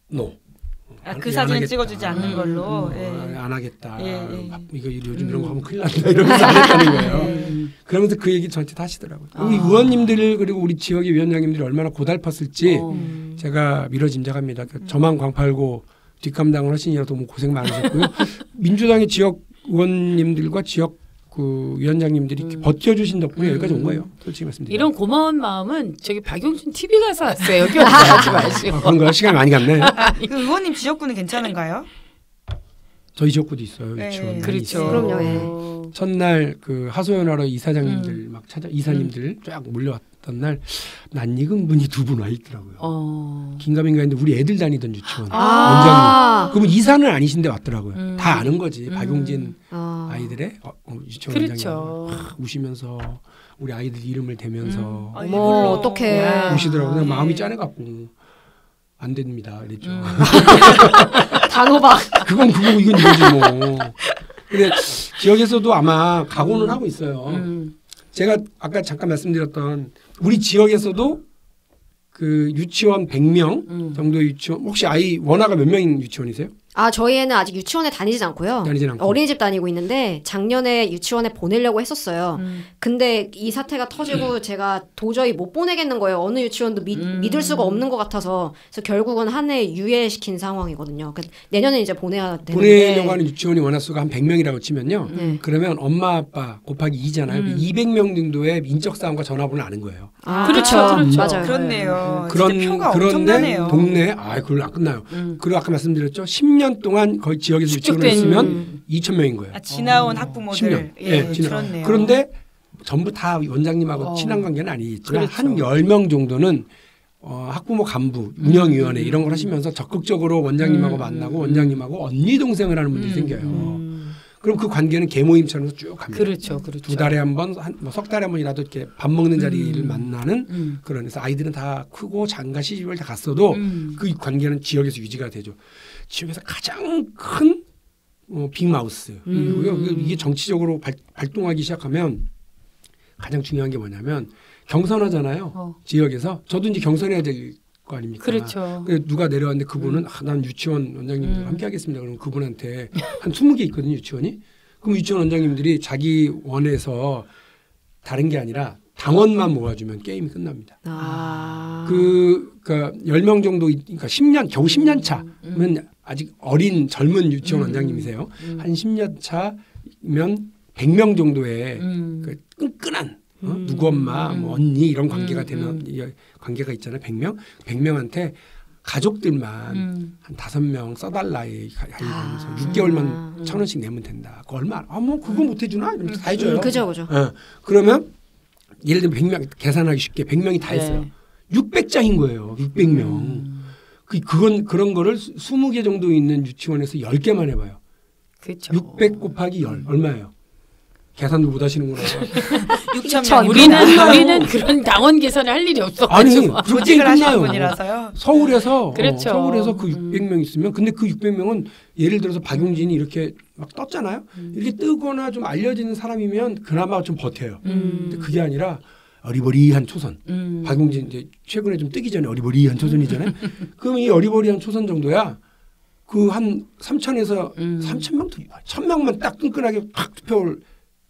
그 사진을 찍어주지 않는 걸로 안 하겠다. 이거 요즘 이런 거 하면 큰일 난다 이러면서 안 했다는 거예요. 그러면서 그 얘기 저한테 다 하시더라고요. 우리 의원님들 그리고 우리 지역의 위원장님들이 얼마나 고달팠을지 제가 미뤄짐작합니다. 저만 광팔고 뒷감당을 하시느라도 너무 고생 많으셨고요. 민주당의 지역 의원님들과 지역 그 위원장님들이 버텨주신 덕분에 여기까지 온 거예요. 솔직히 말씀드리면. 이런 고마운 마음은 저기 박용진 TV 가서 왔어요. 여기 하지 마시고. 그런가요? 시간 많이 갔네. 그 의원님 지역구는 괜찮은가요? 저희 지역구도 있어요. 유치원. 그렇죠. 그럼요. 첫날 그 하소연하러 이사장님들 막 이사님들 쫙 몰려왔던 날 낯익은 분이 2분 와 있더라고요. 긴가민가 했는데 우리 애들 다니던 유치원 원장님. 그분 이사는 아니신데 왔더라고요. 다 아는 거지. 박용진 아이들의 유치원 그렇죠. 원장님 우시면서 우리 아이들 이름을 대면서 어떡해. 우시더라고요. 그냥 마음이 짠해갖고 안 됩니다. 그랬죠. 단호박. 그건 그거고 이건 이거지 뭐. 근데 지역에서도 아마 각오는 하고 있어요. 제가 아까 잠깐 말씀드렸던 우리 지역에서도 그 유치원 100명 정도의 유치원 혹시 아이 원아가 몇 명인 유치원이세요? 저희 애는 아직 유치원에 다니진 않고요. 어린이집 다니고 있는데 작년에 유치원에 보내려고 했었어요. 근데 이 사태가 터지고 제가 도저히 못 보내겠는 거예요. 어느 유치원도 믿을 수가 없는 것 같아서. 그래서 결국은 한 해 유예시킨 상황이거든요. 내년에 이제 보내야 되는데. 보내려고 하는 유치원이 원화 수가 한 100명이라고 치면요. 그러면 엄마 아빠 곱하기 2잖아요. 200명 정도의 인적 사항과 전화번호를 아는 거예요. 그렇죠. 맞아요. 그렇네요. 그런데 동네 그걸로 안 끝나요. 그리고 아까 말씀드렸죠. 10년 10년 동안 거의 지역에서 유치원을 했으면 2,000명인 거예요. 지나온 학부모들. 10년. 예, 그렇네요. 그런데 전부 다 원장님하고 친한 관계는 아니겠지만 그렇죠. 한 10명 정도는 학부모 간부, 운영위원회 이런 걸 하시면서 적극적으로 원장님하고 만나고 원장님하고 언니 동생을 하는 분들이 생겨요. 그럼 그 관계는 개모임처럼 쭉 갑니다. 그렇죠. 2달에 한 번, 석 달에 한 번이라도 이렇게 밥 먹는 자리를 만나는 그런. 그래서 아이들은 다 크고 장가 시집을 다 갔어도 그 관계는 지역에서 유지가 되죠. 지역에서 가장 큰 빅마우스이고요. 이게 정치적으로 발동하기 시작하면 가장 중요한 게 뭐냐면 경선하잖아요. 지역에서. 저도 이제 경선해야 될 거 아닙니까? 그렇죠. 누가 내려왔는데 그분은 난 유치원 원장님들 함께 하겠습니다. 그러면 그분한테 한 20개 있거든요. 유치원이. 그럼 유치원 원장님들이 자기 원에서 다른 게 아니라 당원만 모아주면 게임이 끝납니다. 그러니까 10명 정도, 그러니까 10년, 겨우 10년 차면 아직 어린 젊은 유치원 원장님이세요. 한 10년 차면 100명 정도의 그 끈끈한 누구 엄마, 뭐 언니 이런 관계가 되는 관계가 있잖아요. 100명한테 가족들만 한 5명 써달라 하면서 6개월만 1,000원씩 내면 된다. 그거 얼마? 뭐 그거 못 해주나? 이러면서 다 해줘요. 그죠. 그러면 예를 들면 100명 계산하기 쉽게 100명이 다 했어요. 600장인 거예요. 600명. 그런 거를 20개 정도 있는 유치원에서 10개만 해봐요. 그렇죠. 600 곱하기 10 얼마예요? 계산도 못 하시는구나. 6,000명. 우리는 그런 당원 계산을 할 일이 없어. 아니, 조직을 하시는 분이라서요. 서울에서 그렇죠. 서울에서 그 600명 있으면 근데 그 600명은 예를 들어서 박용진이 이렇게 막 떴잖아요. 이렇게 뜨거나 좀 알려지는 사람이면 그나마 좀 버텨요. 근데 그게 아니라 어리버리한 초선. 박용진 이제 최근에 좀 뜨기 전에 어리버리한 초선이잖아요. 그럼 이 어리버리한 초선 정도야. 그 한 3,000에서 3,000명, 1,000명만 딱 끈끈하게 팍 투표를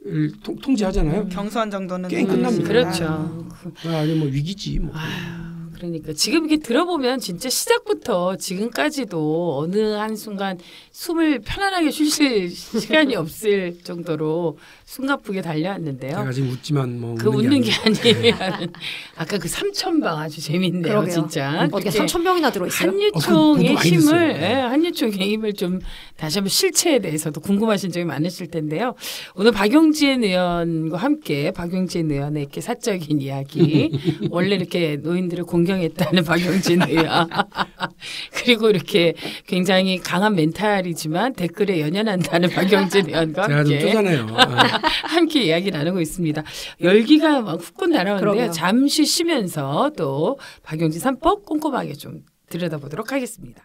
통제하잖아요. 경선 정도는 게임 끝납니다. 그렇죠. 아니 뭐 위기지 뭐. 그러니까 지금 이렇게 들어보면 진짜 시작부터 지금까지도 어느 한 순간 숨을 편안하게 쉴 시간이 없을 정도로 숨가쁘게 달려왔는데요. 제가 지금 웃지만 뭐 그 웃는 게 아니에요. 아까 그 3,000방 아주 재밌네요. 그러게요. 진짜. 어떻게 3,000명이나 들어있어요? 한유총의 힘을 한유총의 힘을 좀 다시 한번 실체에 대해서도 궁금하신 점이 많으실 텐데요. 오늘 박용진 의원과 함께 박용진 의원의 이렇게 사적인 이야기 원래 이렇게 노인들을 공경했다는 박용진 의원 그리고 이렇게 굉장히 강한 멘탈이지만 댓글에 연연한다는 박용진 의원과 제가 함께 좀 쪼잔해요. 함께 이야기 나누고 있습니다. 열기가 막 훅훅 날아오는데요. 그러게요. 잠시 쉬면서 또 박용진 3법 꼼꼼하게 좀 들여다보도록 하겠습니다.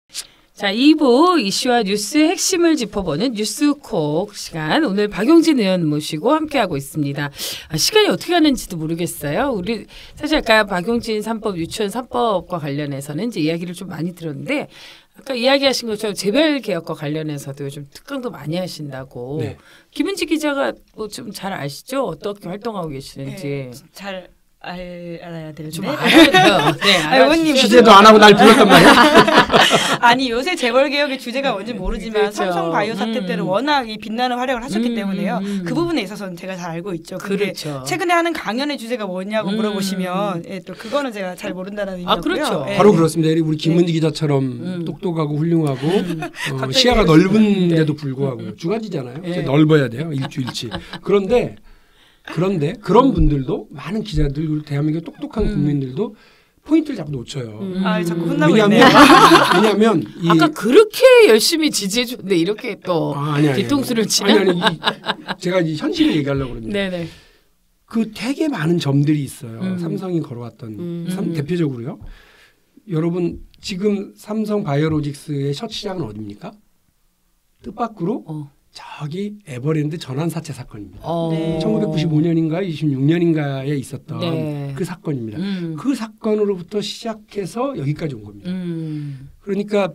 자, 2부 이슈와 뉴스의 핵심을 짚어보는 뉴스콕 시간. 오늘 박용진 의원 모시고 함께하고 있습니다. 시간이 어떻게 가는지도 모르겠어요. 우리 사실 아까 박용진 3법, 유치원 3법과 관련해서는 이제 이야기를 좀 많이 들었는데 아까 이야기하신 것처럼 재벌개혁과 관련해서도 요즘 특강도 많이 하신다고. 네. 김은지 기자가 뭐 좀 잘 아시죠? 어떻게 활동하고 계시는지. 네, 잘 알아야 되는데. 좀 알아야 돼요. 네, 의원님 취재도 안 하고 날 불렀단 말이야. 아니 요새 재벌개혁의 주제가 뭔지 모르지만 그렇죠. 삼성바이오 사태 때는 워낙 이 빛나는 활약을 하셨기 때문에요. 그 부분에 있어서는 제가 잘 알고 있죠. 근데 그렇죠. 최근에 하는 강연의 주제가 뭐냐고 물어보시면 예, 또 그거는 제가 잘 모른다는 의미고요. 그렇죠. 예. 바로 그렇습니다. 우리 김은지 기자처럼 똑똑하고 훌륭하고 시야가 넓은데도 불구하고 두 가지잖아요. 네. 넓어야 돼요. 일주일치. 그런데 그런 분들도 많은 기자들 그리고 대한민국 똑똑한 국민들도 포인트를 자꾸 놓쳐요. 자꾸 혼나고 있네요. 왜냐하면 아까 그렇게 열심히 지지해줬는데 이렇게 또 뒤통수를 치나? 아니 제가 이 현실을 얘기하려고 그러는데 네네. 그 되게 많은 점들이 있어요. 삼성이 걸어왔던 대표적으로요. 여러분 지금 삼성 바이오로직스의 첫 시장은 어디입니까? 뜻밖으로 저기 에버랜드 전환 사채 사건입니다. 네. 1995년인가 26년인가에 있었던 네. 그 사건입니다. 그 사건으로부터 시작해서 여기까지 온 겁니다. 그러니까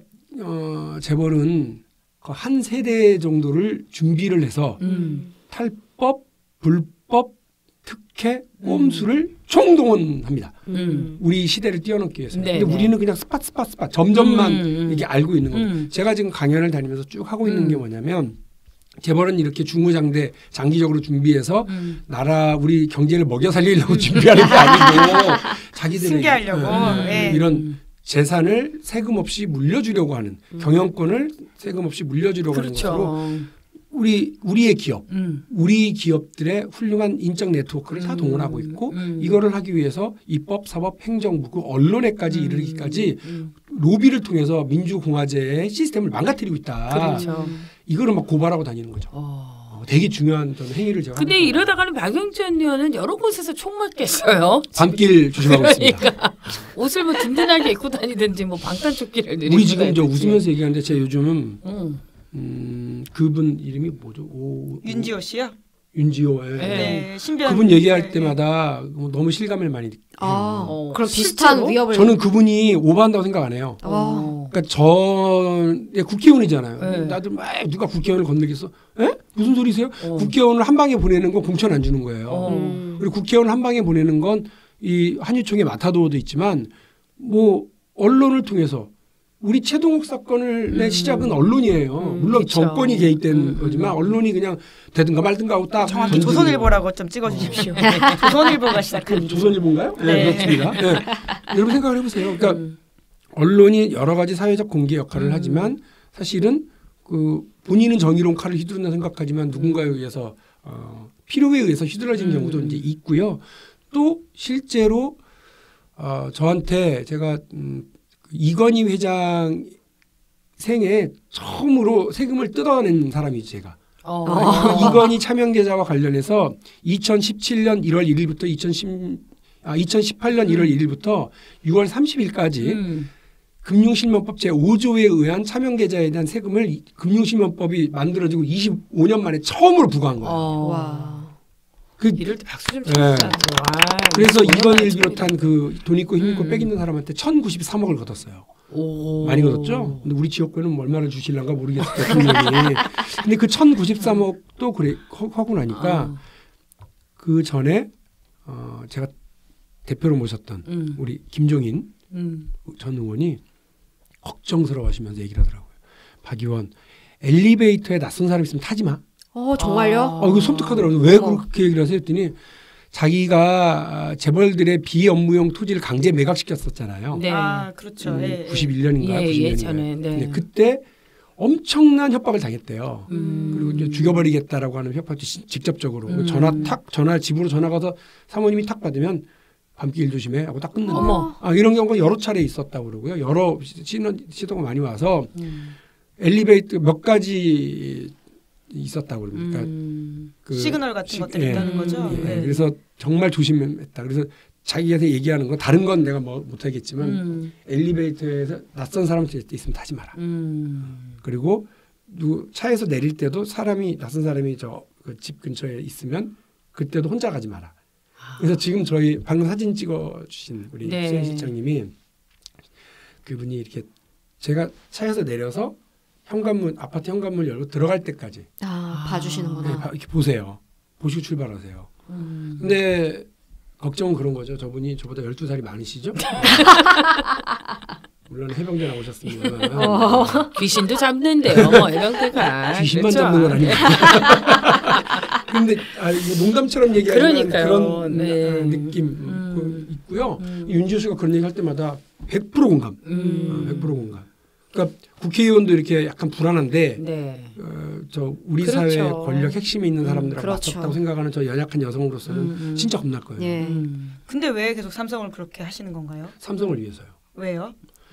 재벌은 한 세대 정도를 준비를 해서 탈법, 불법, 특혜, 꼼수를 총동원합니다. 우리 시대를 뛰어넘기 위해서. 네, 근데 네. 우리는 그냥 스팟 점점만 이게 알고 있는 겁니다. 제가 지금 강연을 다니면서 쭉 하고 있는 게 뭐냐면 재벌은 이렇게 중구장대 장기적으로 준비해서 나라 우리 경제를 먹여 살리려고 준비하는 게 아니고 자기들의 승계하려고 이런 재산을 세금 없이 물려주려고 하는 경영권을 세금 없이 물려주려고 그렇죠. 하는 것으로 우리의 기업, 우리 기업들의 훌륭한 인적 네트워크를 다 동원하고 있고 이거를 하기 위해서 입법, 사법, 행정부, 그 언론에까지 이르기까지 로비를 통해서 민주공화제의 시스템을 망가뜨리고 있다. 그렇죠. 이거를 막 고발하고 다니는 거죠. 되게 중요한 행위를 제가. 근데 이러다가는 박영진 의원은 여러 곳에서 총 맞겠어요. 밤길 조심하고 있습니다. 그러니까 옷을 뭐 든든하게 입고 다니든지 뭐 방탄조끼를 내리고 우리 지금 저 웃으면서 얘기하는데 제가 요즘 그분 이름이 뭐죠? 윤지호 씨요? 윤지호의 네, 신변. 그분 얘기할 때마다 너무 실감을 많이 그럼 비슷한 실제로? 위협을 저는 그분이 오버한다고 생각 안 해요. 그러니까 국회의원이잖아요. 네. 나도 막 누가 국회의원을 건들겠어? 에? 무슨 소리세요? 국회의원을 한 방에 보내는 건 공천 안 주는 거예요. 그리고 국회의원을 한 방에 보내는 건 이 한유총의 마타도어도 있지만 뭐 언론을 통해서 우리 최동욱 사건의 시작은 언론이에요. 물론 그쵸. 정권이 개입된 거지만 언론이 그냥 되든가 말든가 하고 딱 정확히 조선일보라고 좀 찍어주십시오. 조선일보가 시작한 조선일보인가요? 네, 그렇습니다. 네. 여러분 생각을 해보세요. 그러니까 언론이 여러 가지 사회적 공개 역할을 하지만 사실은 그 본인은 정의로운 칼을 휘두른다 생각하지만 누군가에 의해서 필요에 의해서 휘둘러진 경우도 이제 있고요. 또 실제로 저한테 제가 이건희 회장 생에 처음으로 세금을 뜯어낸 사람이죠, 제가. 이건희 차명 계좌와 관련해서 2017년 1월 1일부터 2018년 1월 1일부터 6월 30일까지 금융실명법 제5조에 의한 차명 계좌에 대한 세금을 금융실명법이 만들어지고 25년 만에 처음으로 부과한 거예요. 와. 이럴 때 박수 좀 칩시다. 그래서 이건희를 비롯한 그 돈 있고 힘 있고 빽 있는 사람한테 1,093억을 걷었어요. 많이 걷었죠. 근데 우리 지역구에는 얼마를 주실란가 모르겠어요. 근데 그 1,093억도 그래 하고 나니까 그 전에 제가 대표로 모셨던 우리 김종인 전 의원이 걱정스러워하시면서 얘기를 하더라고요. 박 의원 엘리베이터에 낯선 사람 있으면 타지 마. 정말요? 이거 섬뜩하더라고요. 왜 그렇게 얘기를 하세요? 했더니 자기가 재벌들의 비업무용 토지를 강제 매각시켰었잖아요. 네. 그렇죠. 91년인가 92년인가. 예전에. 네. 그때 엄청난 협박을 당했대요. 그리고 이제 죽여버리겠다라고 하는 협박도 직접적으로 전화 집으로 전화 가서 사모님이 탁 받으면 밤길 조심해 하고 딱 끊는 거예요. 이런 경우가 여러 차례 있었다고 그러고요. 여러 시도가 많이 와서 엘리베이터 몇 가지 있었다고 그럽니다. 그 시그널 같은 것들이 있다는 거죠. 네. 그래서 정말 조심했다. 그래서 자기한테 얘기하는 건 다른 건 내가 뭐 못하겠지만 엘리베이터에서 낯선 사람 있으면 타지 마라. 그리고 차에서 내릴 때도 낯선 사람이 저 집 근처에 있으면 그때도 혼자 가지 마라. 그래서 지금 저희 방금 사진 찍어주신 우리 수현 실장님이 그분이 이렇게 제가 차에서 내려서 아파트 현관문 열고 들어갈 때까지 봐주시는구나. 네, 이렇게 보세요. 보시고 출발하세요. 근데 걱정은 그런 거죠. 저분이 저보다 12살이 많으시죠? 물론 해병대 나오셨습니다. 귀신도 잡는데요. 해병대가. 귀신만 그렇죠. 잡는 건 아니고. 근데 농담처럼 얘기하는 그런 느낌 있고요. 윤지호 씨가 그런 얘기할 때마다 100% 공감. 100% 공감. 그러니까 국회의원도 이렇게 약간 불안한데 우리 그렇죠. 사회 권력 핵심에 있는 사람들하고 그렇죠. 맞섰다고 생각하는 저 연약한 여성으로서는 진짜 겁날 거예요. 근데 왜 계속 삼성을 그렇게 하시는 건가요? 삼성을 위해서요. 왜요?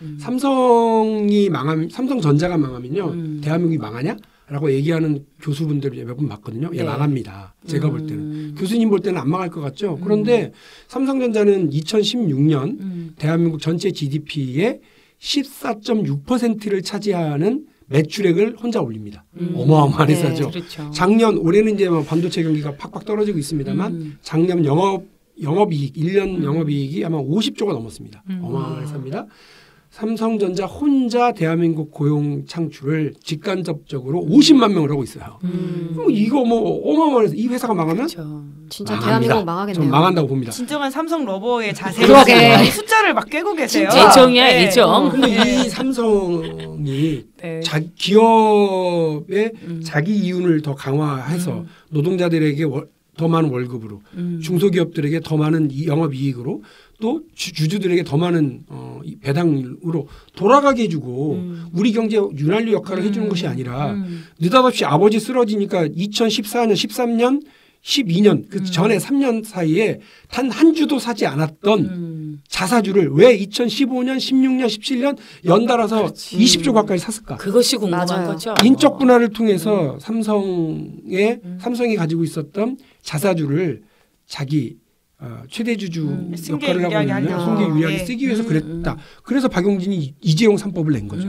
삼성전자가 망하면요. 대한민국이 망하냐? 라고 얘기하는 교수분들 몇 분 봤거든요. 망합니다. 제가 볼 때는. 교수님 볼 때는 안 망할 것 같죠. 그런데 삼성전자는 2016년 대한민국 전체 GDP의 14.6%를 차지하는 매출액을 혼자 올립니다. 어마어마한 회사죠. 그렇죠. 올해는 이제 반도체 경기가 팍팍 떨어지고 있습니다만 작년 영업이익 1년 영업이익이 아마 50조가 넘었습니다. 어마어마한 회사입니다. 삼성전자 혼자 대한민국 고용 창출을 직간접적으로 50만 명을 하고 있어요. 이거 어마어마한 회사. 이 회사가 망하면 진짜 대한민국 망하겠네요. 전 망한다고 봅니다. 진정한 삼성 러버의 자세로 숫자를 막 꿰고 계세요. 애정이야 애정. 근데 이 삼성이 기업의 자기 이윤을 더 강화해서 노동자들에게 더 많은 월급으로 중소기업들에게 더 많은 영업이익으로 또 주주들에게 더 많은 배당으로 돌아가게 해주고 우리 경제 윤활유 역할을 해주는 것이 아니라 느닷없이 아버지 쓰러지니까 2014년, 13년, 12년 그 전에 3년 사이에 단 한 주도 사지 않았던 자사주를 왜 2015년, 16년, 17년 연달아서 20조 가까이 샀을까? 그것이 궁금한 거죠. 인적 분할을 통해서 삼성이 가지고 있었던 자사주를 자기 최대 주주 역할을 하고 있는 승계 유리하게 쓰기 위해서 그랬다. 그래서 박용진이 이재용 3법을 낸 거죠.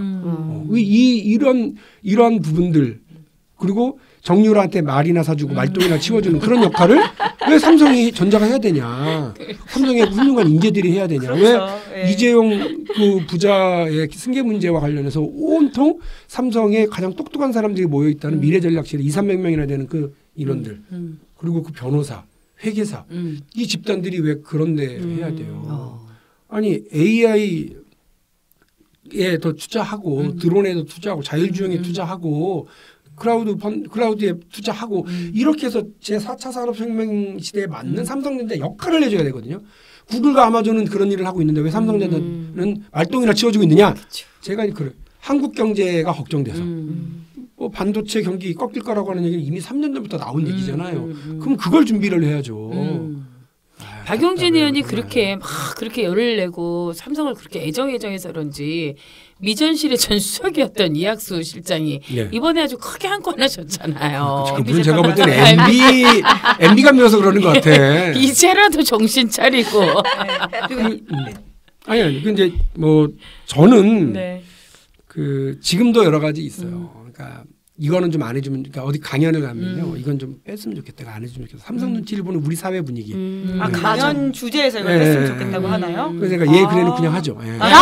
이런 부분들 그리고 정유라한테 말이나 사주고 말똥이나 치워주는 그런 역할을 왜 삼성이 전자가 해야 되냐. 삼성의 훌륭한 인재들이 해야 되냐. 그렇죠. 왜 이재용 그 부자의 승계 문제와 관련해서 온통 삼성에 가장 똑똑한 사람들이 모여있다는 미래전략실에 200~300명이나 되는 그 인원들 그리고 그 변호사 회계사 이 집단들이 왜 그런데 해야 돼요. 아니 AI에 더 투자하고 드론에도 투자하고 자율주행에 투자하고 클라우드에 투자하고 이렇게 해서 제4차 산업혁명 시대에 맞는 삼성전자 역할을 해줘야 되거든요. 구글과 아마존은 그런 일을 하고 있는데 왜 삼성전자는 말똥이나 치워주고 있느냐. 그렇죠. 제가 한국 경제가 걱정돼서 뭐 반도체 경기 꺾일 거라고 하는 얘기는 이미 3년 전부터 나온 얘기잖아요. 그럼 그걸 준비를 해야죠. 박용진 의원이 그렇게 막 그렇게 열을 내고 삼성을 그렇게 애정해서 그런지 미전실의 전 수석이었던 이학수 실장이 이번에 아주 크게 한 건 하셨잖아요. 그분은 제가 볼 때는 MB가 밀어서 그러는 것 같아. 이제라도 정신 차리고. 아니 근데 뭐 저는 그 지금도 여러 가지 있어요. 그러니까 이거는 좀 안 해주면 그러니까 어디 강연을 가면요. 이건 좀 뺐으면 좋겠다. 안 해주면 좋겠다. 삼성 눈치를 보는 우리 사회 분위기. 강연 주제에서 이걸 뺐으면 좋겠다고 하나요? 그래서 제가 그래는 그냥 하죠.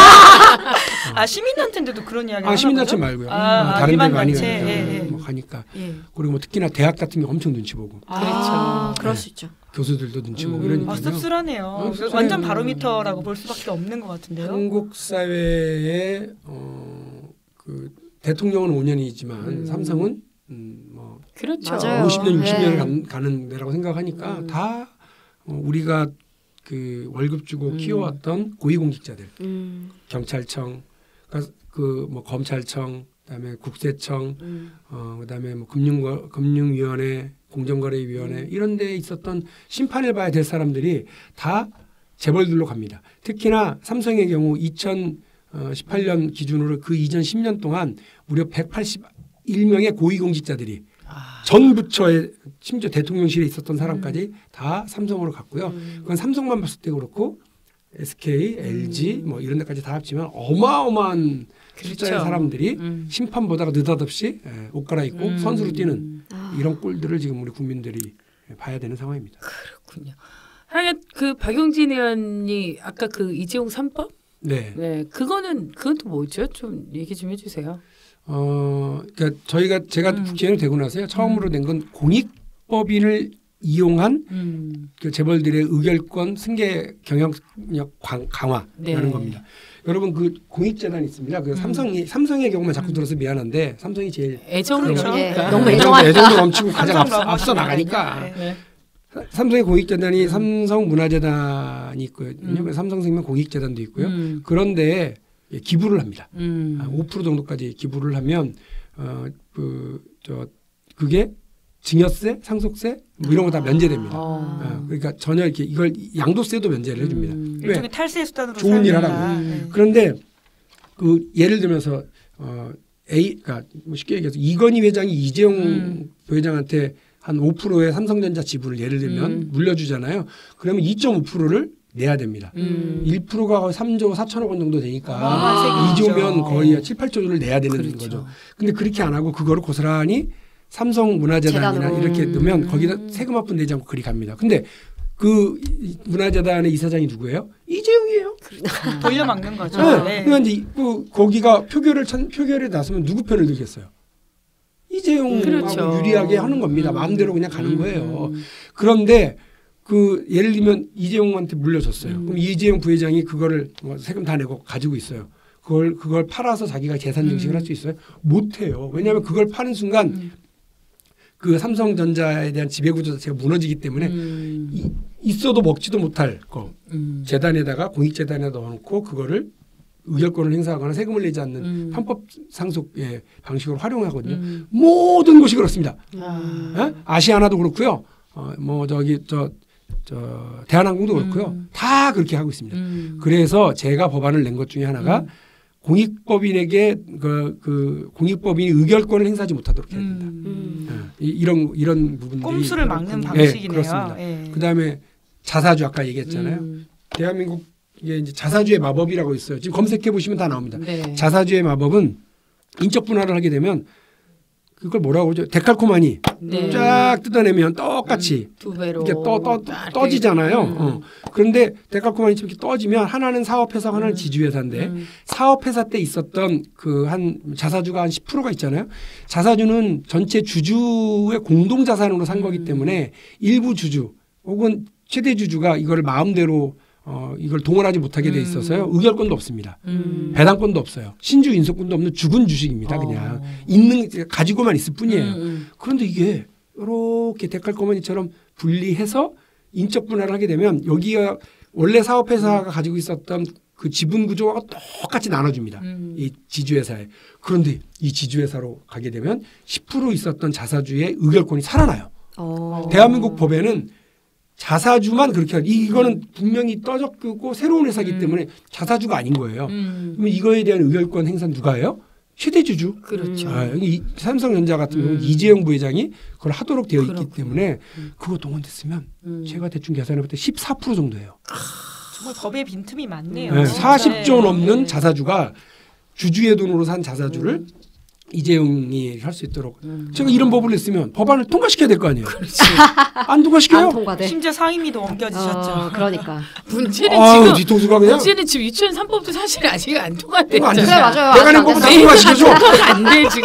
시민단체인데도 그런 이야기를 시민단체 말고요. 다른 데 많이 가니까. 그리고 뭐 특히나 대학 같은 게 엄청 눈치 보고. 그렇죠. 그럴 수 있죠. 교수들도 눈치 보고 이러니까요. 씁쓸하네요. 완전 바로미터라고 볼 수밖에 없는 것 같은데요. 한국 사회의 그 대통령은 5년이지만 삼성은 뭐 그렇죠. 50년, 60년을 가는 데라고 생각하니까 다 우리가 그 월급 주고 키워왔던 고위공직자들, 경찰청, 그 뭐 검찰청, 그다음에 국세청, 그다음에 뭐 금융위원회, 공정거래위원회 이런 데에 있었던 심판을 봐야 될 사람들이 다 재벌들로 갑니다. 특히나 삼성의 경우 2018년 기준으로 그 이전 10년 동안 무려 181명의 고위공직자들이 전 부처에 심지어 대통령실에 있었던 사람까지 다 삼성으로 갔고요. 그건 삼성만 봤을 때 그렇고 SK, LG 뭐 이런 데까지 다 합치면 어마어마한 숫자의 사람들이 심판보다가 느닷없이 옷 갈아입고 선수로 뛰는 이런 꼴들을 지금 우리 국민들이 봐야 되는 상황입니다. 그렇군요. 하여간 그 박용진 의원이 아까 그 이재용 3법? 네. 그건 또 뭐죠? 좀 얘기 좀 해주세요. 그러니까 제가 국회의원이 되고 나서요 처음으로 낸 건 공익법인을 이용한 그 재벌들의 의결권 승계 경영력 강화라는 겁니다. 여러분 그 공익재단이 있습니다. 그 삼성의 경우만 자꾸 들어서 미안한데 삼성이 제일 애정을 너무 애정하니까 애정도 넘치고 가장 앞서 나가니까. 삼성의 공익재단이 삼성문화재단이 있거든요. 삼성생명 공익재단도 있고요. 그런데 기부를 합니다. 5% 정도까지 기부를 하면 그게 증여세, 상속세 뭐 이런 거 다 면제됩니다. 그러니까 전혀 이렇게 이걸 양도세도 면제를 해줍니다. 일종의 탈세 수단으로 좋은 일 하라고. 그런데 그 예를 들면서 그러니까 뭐 쉽게 얘기해서 이건희 회장이 이재용 부회장한테 한 5%의 삼성전자 지분을 예를 들면 물려주잖아요. 그러면 2.5%를 내야 됩니다. 1%가 거의 3조 4천억 원 정도 되니까 2조면 거의 7, 8조를 내야 되는 거죠. 근데 그렇게 안 하고 그거를 고스란히 삼성문화재단이나 이렇게 넣으면 거기다 세금 한 푼 내지 않고 그리 갑니다. 근데 그 문화재단의 이사장이 누구예요? 이재용이에요. 돌려막는 거죠. 그러니까 이제 거기가 표결에 나서면 누구 편을 들겠어요? 이재용하고 유리하게 하는 겁니다. 마음대로 그냥 가는 거예요. 그런데 그 예를 들면 이재용한테 물려줬어요. 그럼 이재용 부회장이 그거를 세금 다 내고 가지고 있어요. 그걸 팔아서 자기가 재산 증식을 할 수 있어요? 못 해요. 왜냐하면 그걸 파는 순간 그 삼성전자에 대한 지배구조 자체가 무너지기 때문에 있어도 먹지도 못할 거 재단에다가 공익재단에 넣어놓고 그거를 의결권을 행사하거나 세금을 내지 않는 편법 상속의 방식으로 활용하거든요. 모든 곳이 그렇습니다. 아시아나도 그렇고요. 뭐 저기 저 대한항공도 그렇고요. 다 그렇게 하고 있습니다. 그래서 제가 법안을 낸 것 중에 하나가 공익법인에게 그 공익법인이 의결권을 행사하지 못하도록 해야 된다. 이런 부분들이 꼼수를 막는 방식이네요. 그렇습니다. 그다음에 자사주 아까 얘기했잖아요. 대한민국에 이제 자사주의 마법이라고 있어요. 지금 검색해 보시면 다 나옵니다. 네. 자사주의 마법은 인적 분할을 하게 되면 그걸 뭐라고 그러죠? 데칼코마니 쫙 뜯어내면 똑같이 두 배로 이렇게 떠지잖아요. 그런데 데칼코마니처럼 이렇게 떠지면 하나는 사업회사, 하나는 지주회사인데 사업회사 때 있었던 그 한 자사주가 한 10%가 있잖아요. 자사주는 전체 주주의 공동 자산으로 산 거기 때문에 일부 주주 혹은 최대 주주가 이거를 마음대로 이걸 동원하지 못하게 돼 있어서요. 의결권도 없습니다. 배당권도 없어요. 신주 인수권도 없는 죽은 주식입니다. 그냥 있는 가지고만 있을 뿐이에요. 그런데 이게 이렇게 데칼코마니처럼 분리해서 인적 분할을 하게 되면 여기가 원래 사업회사가 가지고 있었던 그 지분 구조가 똑같이 나눠줍니다. 이 지주회사에. 그런데 이 지주회사로 가게 되면 10% 있었던 자사주의 의결권이 살아나요. 대한민국 법에는 자사주만 그렇게 이거는 분명히 떠적고 새로운 회사이기 때문에 자사주가 아닌 거예요. 그러면 이거에 대한 의결권 행사는 누가 해요? 최대주주. 그렇죠. 여기 삼성전자 같은 경우는 이재용 부회장이 그걸 하도록 되어 있기 때문에 그거 동원됐으면 제가 대충 계산해 볼 때 14% 정도예요. 정말 법에 빈틈이 많네요. 40조 넘는 자사주가 주주의 돈으로 산 자사주를 이재용이 할 수 있도록 제가 이런 법을 냈으면 법안을 통과시켜야 될 거 아니에요. 그렇지. 안 통과시켜요? 안 통과돼. 심지어 상임위도 옮겨지셨죠. 그러니까. 문제는 뒤통수가 그냥 지금 유치원 3법도 사실 아직 안 통과됐잖아요. 안 그래 맞아요. 내가 낸 법은 다 통과시켜줘. 안 돼 지금.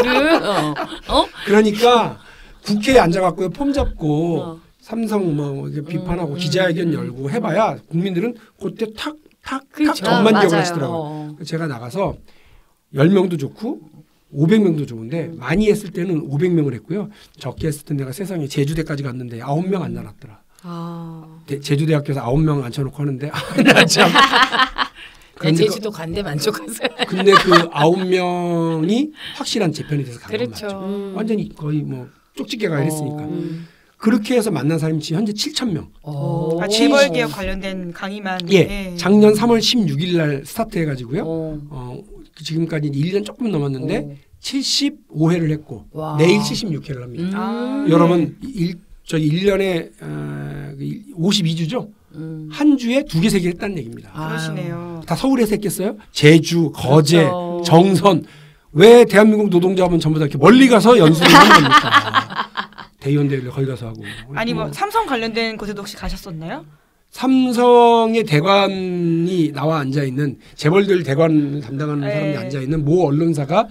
그러니까 국회에 앉아갖고 폼 잡고 삼성 뭐 비판하고 기자회견 열고 해봐야 국민들은 그때 탁탁탁 전만 기억을 하시더라고요. 제가 나가서 10명도 좋고 500명도 좋은데 많이 했을 때는 500명을 했고요. 적게 했을 때 내가 세상에 제주대까지 갔는데 9명 안 나눴더라. 제주대학교에서 9명 앉혀놓고 하는데 참. 제주도 간데 만족하세요. 근데 그 9명이 확실한 재편이 돼서 간 건 그렇죠. 맞죠. 완전히 거의 뭐 쪽집게가 이랬으니까. 그렇게 해서 만난 사람이 지금 현재 7,000명. 재벌개혁 관련된 강의만. 작년 3월 16일 날 스타트해가지고요. 지금까지 1년 조금 넘었는데 75회를 했고 내일 76회를 합니다. 여러분 저희 1년에 52주죠. 한 주에 2개, 3개 했다는 얘기입니다. 그러시네요. 다 서울에서 했겠어요? 제주, 거제, 그렇죠. 정선. 왜 대한민국 노동자분 전부 다 이렇게 멀리 가서 연수를 하는 겁니까? 대의원대회를 거기 가서 하고. 아니 뭐 삼성 관련된 곳에도 혹시 가셨었나요? 삼성의 대관이 나와 앉아 있는 재벌들 대관을 담당하는 사람이 앉아 있는 모 언론사가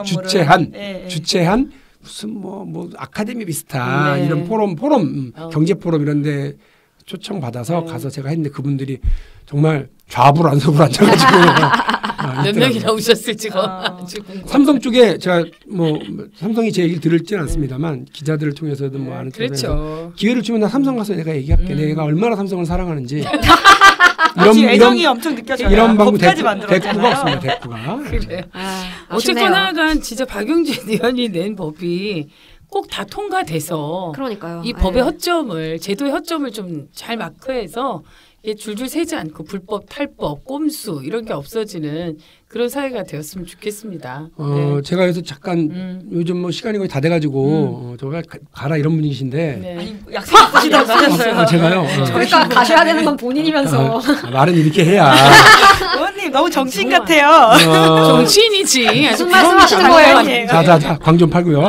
주최한 무슨 뭐 아카데미 비슷한 이런 포럼 경제 포럼 이런데 초청 받아서 가서 제가 했는데 그분들이 정말 좌불안석으로 앉아가지고 몇 명이나 오셨을지 삼성 쪽에 제가 뭐 삼성이 제 얘기를 들을지는 않습니다만 기자들을 통해서도 뭐 아는 그렇죠. 기회를 주면 나 삼성 가서 내가 얘기할게. 내가 얼마나 삼성을 사랑하는지. 애정이 엄청 느껴져요. 이런 방법 대꾸가 없습니다. 대꾸가. 그래. 어쨌거나 간 진짜 박용진 의원이 낸 법이 꼭 다 통과돼서 그러니까요. 이 법의 허점을 제도의 허점을 좀 잘 마크해서 줄줄 새지 않고 불법, 탈법, 꼼수 이런 게 없어지는 그런 사회가 되었으면 좋겠습니다. 제가 여기서 잠깐 요즘 뭐 시간이 거의 다 돼가지고 저가 가라 이런 분이신데 아니 약속 없으시다고 하셨어요. 제가요. 그러니까 가셔야 되는 건 본인이면서 말은 이렇게 해야. 의원님 너무 정치인 같아요. 정치인이지. 무슨 말씀하시는 거예요? 자자자 광 좀 팔고요.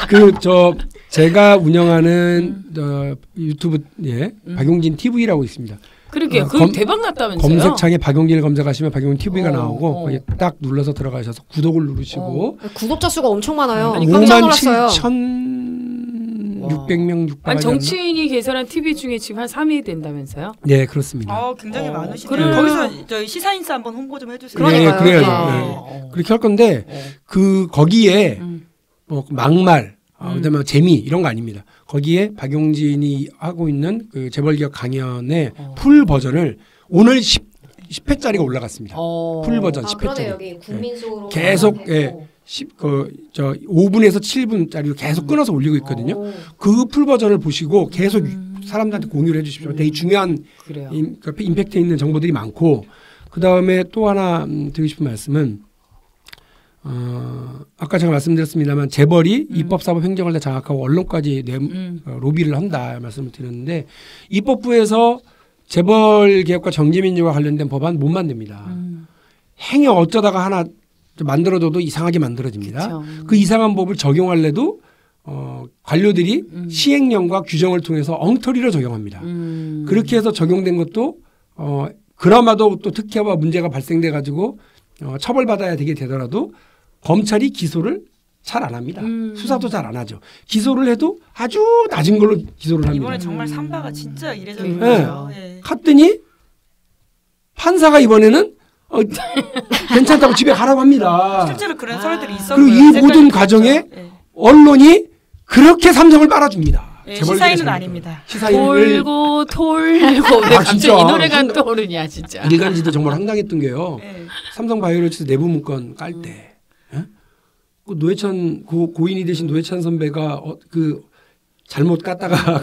제가 운영하는 유튜브 박용진 TV라고 있습니다. 그러게요. 그럼 대박 났다면서요. 검색창에 박용진을 검색하시면 박용진 TV가 나오고 거기 딱 눌러서 들어가셔서 구독을 누르시고 구독자 수가 엄청 많아요. 57,600명 육박하지 않나? 정치인이 개설한 TV 중에 지금 한 3위 된다면서요? 네, 그렇습니다. 굉장히 많으시네요. 거기서 저희 시사인스 한번 홍보 좀 해주세요. 그래야죠. 그렇게 할 건데 거기에 뭐 막말 그다음에 재미 이런 거 아닙니다. 거기에 박용진이 하고 있는 그 재벌기업 강연의 풀 버전을 오늘 10회짜리가 올라갔습니다. 풀 버전 10회짜리. 그러네 여기 국민 속으로 계속 5분에서 7분짜리로 계속 끊어서 올리고 있거든요. 그 풀 버전을 보시고 계속 사람들한테 공유를 해주십시오. 되게 중요한 임팩트 있는 정보들이 많고 그 다음에 또 하나 드리고 싶은 말씀은 아까 제가 말씀드렸습니다만 재벌이 입법사법 행정을 다 장악하고 언론까지 로비를 한다 말씀을 드렸는데 입법부에서 재벌 개혁과 정제민주화 관련된 법안 못 만듭니다. 행여 어쩌다가 하나 만들어줘도 이상하게 만들어집니다. 그쵸. 그 이상한 법을 적용할래도 관료들이 시행령과 규정을 통해서 엉터리로 적용합니다. 그렇게 해서 적용된 것도 그나마도 또 특혜와 문제가 발생돼 가지고 처벌받아야 되게 되더라도 검찰이 기소를 잘 안 합니다. 수사도 잘 안 하죠. 기소를 해도 아주 낮은 걸로 기소를 합니다. 이번에 정말 삼바가 진짜 이례적인 거죠. 네. 갔더니 판사가 이번에는 괜찮다고 집에 가라고 합니다. 실제로 그런 사람들이 있었고요. 그리고 이 모든 과정에 언론이 그렇게 삼성을 빨아줍니다. 시사인은 아닙니다. 시사인을 돌고 왜 갑자기 이 노래가 떠오르냐 진짜. 일간지도 정말 황당했던 게요. 삼성바이오로직스 내부 문건 깔 때 그 노회찬 고인이 되신 노회찬 선배가 그 잘못 깠다가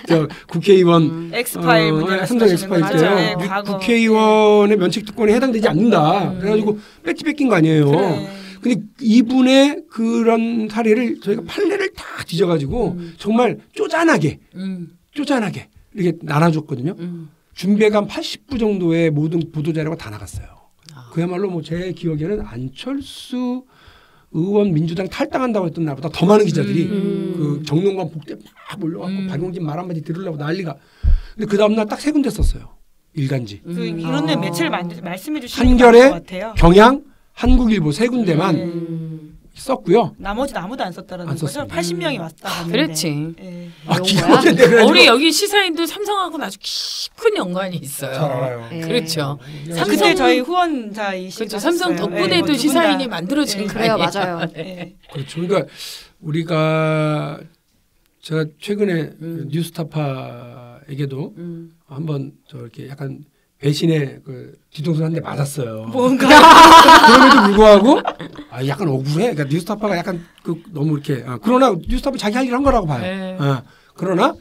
국회의원 엑스파일 문제 삼성 엑스파일 때요. 국회의원의 면책 특권에 해당되지 않는다. 그래가지고 배지 뺏긴 거 아니에요. 근데 이분의 그런 사례를 저희가 판례를 다 뒤져가지고 정말 쪼잔하게 이렇게 나눠줬거든요. 준비가 80부 정도의 모든 보도자료가 다 나갔어요. 그야말로 뭐 제 기억에는 안철수 의원 민주당 탈당한다고 했던 날보다 더 많은 기자들이 그 정론관 복대 막 몰려갖고 박용진 말 한마디 들으려고 난리가. 근데 그 다음날 딱 3군데 썼어요. 일간지. 이런 데 매체를 말씀해 주시는 한겨레, 것 같아요. 경향, 한국일보 3군데만 썼고요. 나머지는 아무도 안 썼다라는 거죠. 80명이 왔다. 그렇지. 우리 여기 시사인도 삼성하고 아주 깊은 연관이 있어요. 잘 알아요. 그렇죠. 그때 저희 후원자이시죠. 그렇죠. 삼성 덕분에도 시사인이 만들어진 거예요. 맞아요. 그렇죠. 그러니까 우리가 제가 최근에 뉴스타파에게도 한번 저렇게 약간 배신의 뒤통수 한 대 맞았어요. 뭔가 그럼에도 불구하고 약간 억울해. 그러니까 뉴스타파가 약간 너무 이렇게 그러나 뉴스타파 자기 할 일 한 거라고 봐요. 그러나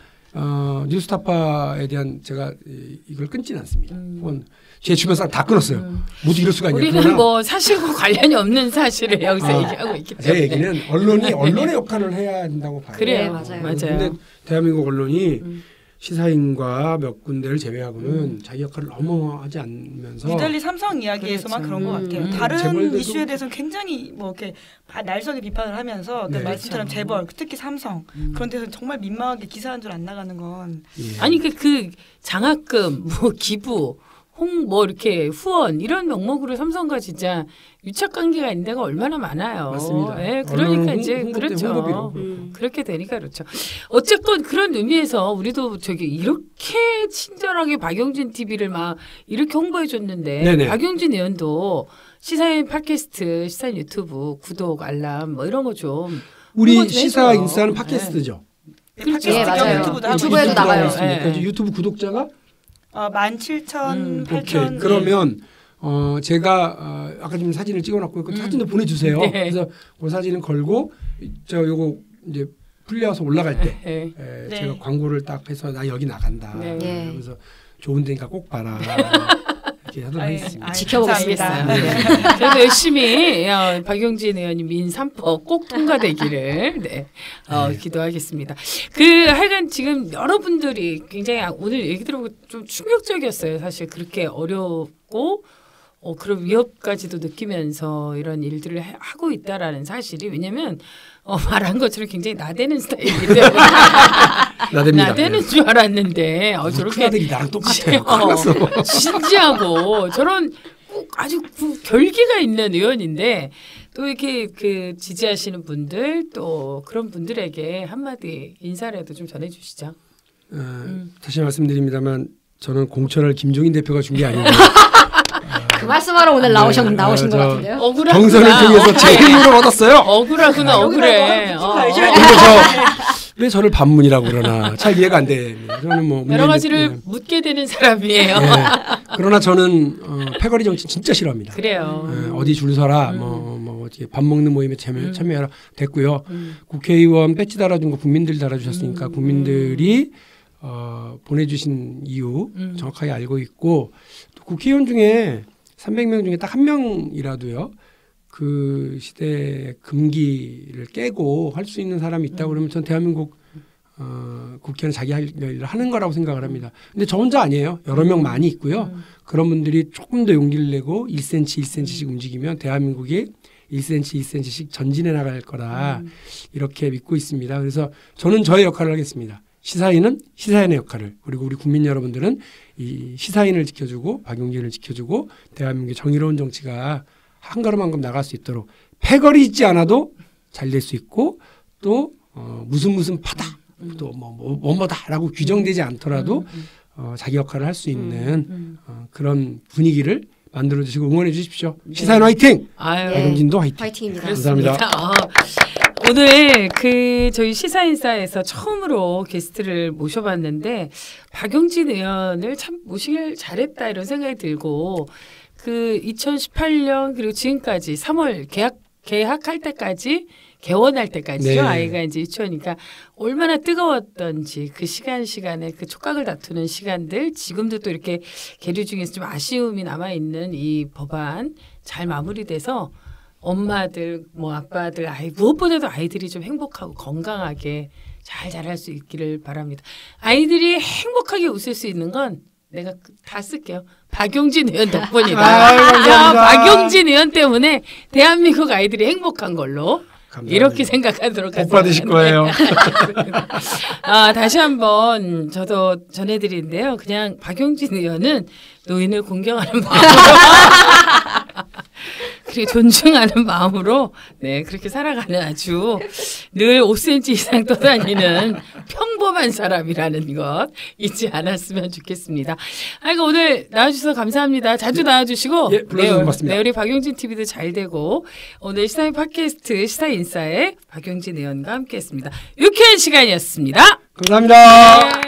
뉴스타파에 대한 제가 이걸 끊지는 않습니다. 제 주변 사람 다 끊었어요. 모두 이럴 수가 있냐. 우리는 뭐 사실과 관련이 없는 사실을 여기서 얘기하고 있기 때문에. 제 얘기는 언론의 역할을 해야 된다고 봐요. 그래 맞아요. 근데 대한민국 언론이 시사인과 몇 군데를 제외하고는 자기 역할을 너무 하지 않으면서 유달리 삼성 이야기에서만 그런 것 같아요. 다른 이슈에 대해서는 굉장히 뭐 이렇게 날석에 비판을 하면서 말씀처럼 재벌, 특히 삼성 그런 데서 정말 민망하게 기사 한 줄 안 나가는 건 아니 그 장학금, 뭐 기부, 뭐 이렇게 후원 이런 명목으로 삼성과 진짜 유착 관계가 있는 데가 얼마나 많아요. 맞습니다. 네, 그러니까 이제 그렇죠. 그렇게 되니까 그렇죠. 어쨌건 그런 의미에서 우리도 이렇게 친절하게 박용진 TV를 막 이렇게 홍보해 줬는데 박용진 의원도 시사인 팟캐스트, 시사인 유튜브 구독, 알람 뭐 이런 거 좀 우리 시사 인싸는 팟캐스트죠. 팟캐스트 맞아요. 유튜브에도 나가요. 유튜브 구독자가 17,000, 8,000. 그러면 제가 아까 좀 사진을 찍어놨고 그 사진도 보내주세요. 그래서 그 사진을 걸고 요거 이제 풀려서 올라갈 때 제가 광고를 딱 해서 나 여기 나간다. 그래서 좋은 데니까 꼭 봐라. 이렇게 하도록 하겠습니다. 지켜보겠습니다. 그래도 열심히 박용진 의원님 민 3법 꼭 통과되기를 기도하겠습니다. 하여간 지금 여러분들이 굉장히 오늘 얘기 들어보고 좀 충격적이었어요. 사실 그렇게 어렵고 그런 위협까지도 느끼면서 이런 일들을 하고 있다라는 사실이 왜냐하면 말한 것처럼 굉장히 나대는 스타일이기 때문에 나대는 줄 알았는데 저렇게 아들이 나랑 똑같아요. 진지하고 저런 아주 결기가 있는 의원인데 또 이렇게 지지하시는 분들 또 그런 분들에게 한마디 인사라도 좀 전해주시죠. 다시 말씀드립니다만 저는 공천을 김종인 대표가 준 게 아니고 그 말씀하러 오늘 나오신 것 같은데요. 억울하구나. 경선을 통해서 제 힘으로 얻었어요. 억울하구나. 억울해. 왜 저를 반문이라고 그러나 잘 이해가 안 됩니다. 저는 뭐 여러 가지를 묻게 되는 사람이에요. 네. 그러나 저는 패거리 정치 진짜 싫어합니다. 그래요. 어디 줄 서라, 밥 먹는 모임에 참여해라 됐고요. 국회의원 배지 달아준 거 국민들 달아주셨으니까 국민들이 보내주신 이유 정확하게 알고 있고 또 국회의원 중에 300명 중에 딱 한 명이라도요. 그 시대 금기를 깨고 할 수 있는 사람이 있다고 그러면 전 대한민국 국회는 자기 할 일을 하는 거라고 생각을 합니다. 근데 저 혼자 아니에요. 여러 명 많이 있고요. 그런 분들이 조금 더 용기를 내고 1cm, 1cm씩 움직이면 대한민국이 1cm, 1cm씩 전진해 나갈 거다. 이렇게 믿고 있습니다. 그래서 저는 저의 역할을 하겠습니다. 시사인은 시사인의 역할을, 그리고 우리 국민 여러분들은 이 시사인을 지켜주고 박용진을 지켜주고 대한민국의 정의로운 정치가 한 걸음 한 걸음 나갈 수 있도록 패거리 있지 않아도 잘 될 수 있고 또 무슨 파다 또 뭐다라고 규정되지 않더라도 자기 역할을 할 수 있는 그런 분위기를 만들어 주시고 응원해 주십시오. 시사인 화이팅! 박용진도 화이팅! 화이팅입니다. 감사합니다. 오늘 저희 시사인사에서 처음으로 게스트를 모셔봤는데 박용진 의원을 참 모시길 잘했다 이런 생각이 들고 그 2018년 그리고 지금까지 3월 개학할 때까지 개원할 때까지죠. 네. 아이가 이제 유치원이니까 얼마나 뜨거웠던지 그 시간에 그 촉각을 다투는 시간들 지금도 또 이렇게 계류 중에서 좀 아쉬움이 남아 있는 이 법안 잘 마무리돼서 엄마들 아빠들 무엇보다도 아이들이 좀 행복하고 건강하게 잘 자랄 수 있기를 바랍니다. 아이들이 행복하게 웃을 수 있는 건 내가 다 쓸게요. 박용진 의원 덕분이다. 박용진 의원 때문에 대한민국 아이들이 행복한 걸로 감사합니다. 이렇게 생각하도록 하겠습니다. 복 받으실 거예요. 다시 한번 저도 전해드리는데요. 그냥 박용진 의원은 노인을 공경하는 마음으로 그리고 존중하는 마음으로 그렇게 살아가는 아주 늘 5cm 이상 떠다니는 평범한 사람이라는 것 잊지 않았으면 좋겠습니다. 오늘 나와주셔서 감사합니다. 자주 나와주시고 불러주셔서 고맙습니다. 우리 박용진 TV도 잘 되고 오늘 시사인 팟캐스트 시사인사에 박용진 의원과 함께했습니다. 유쾌한 시간이었습니다. 감사합니다.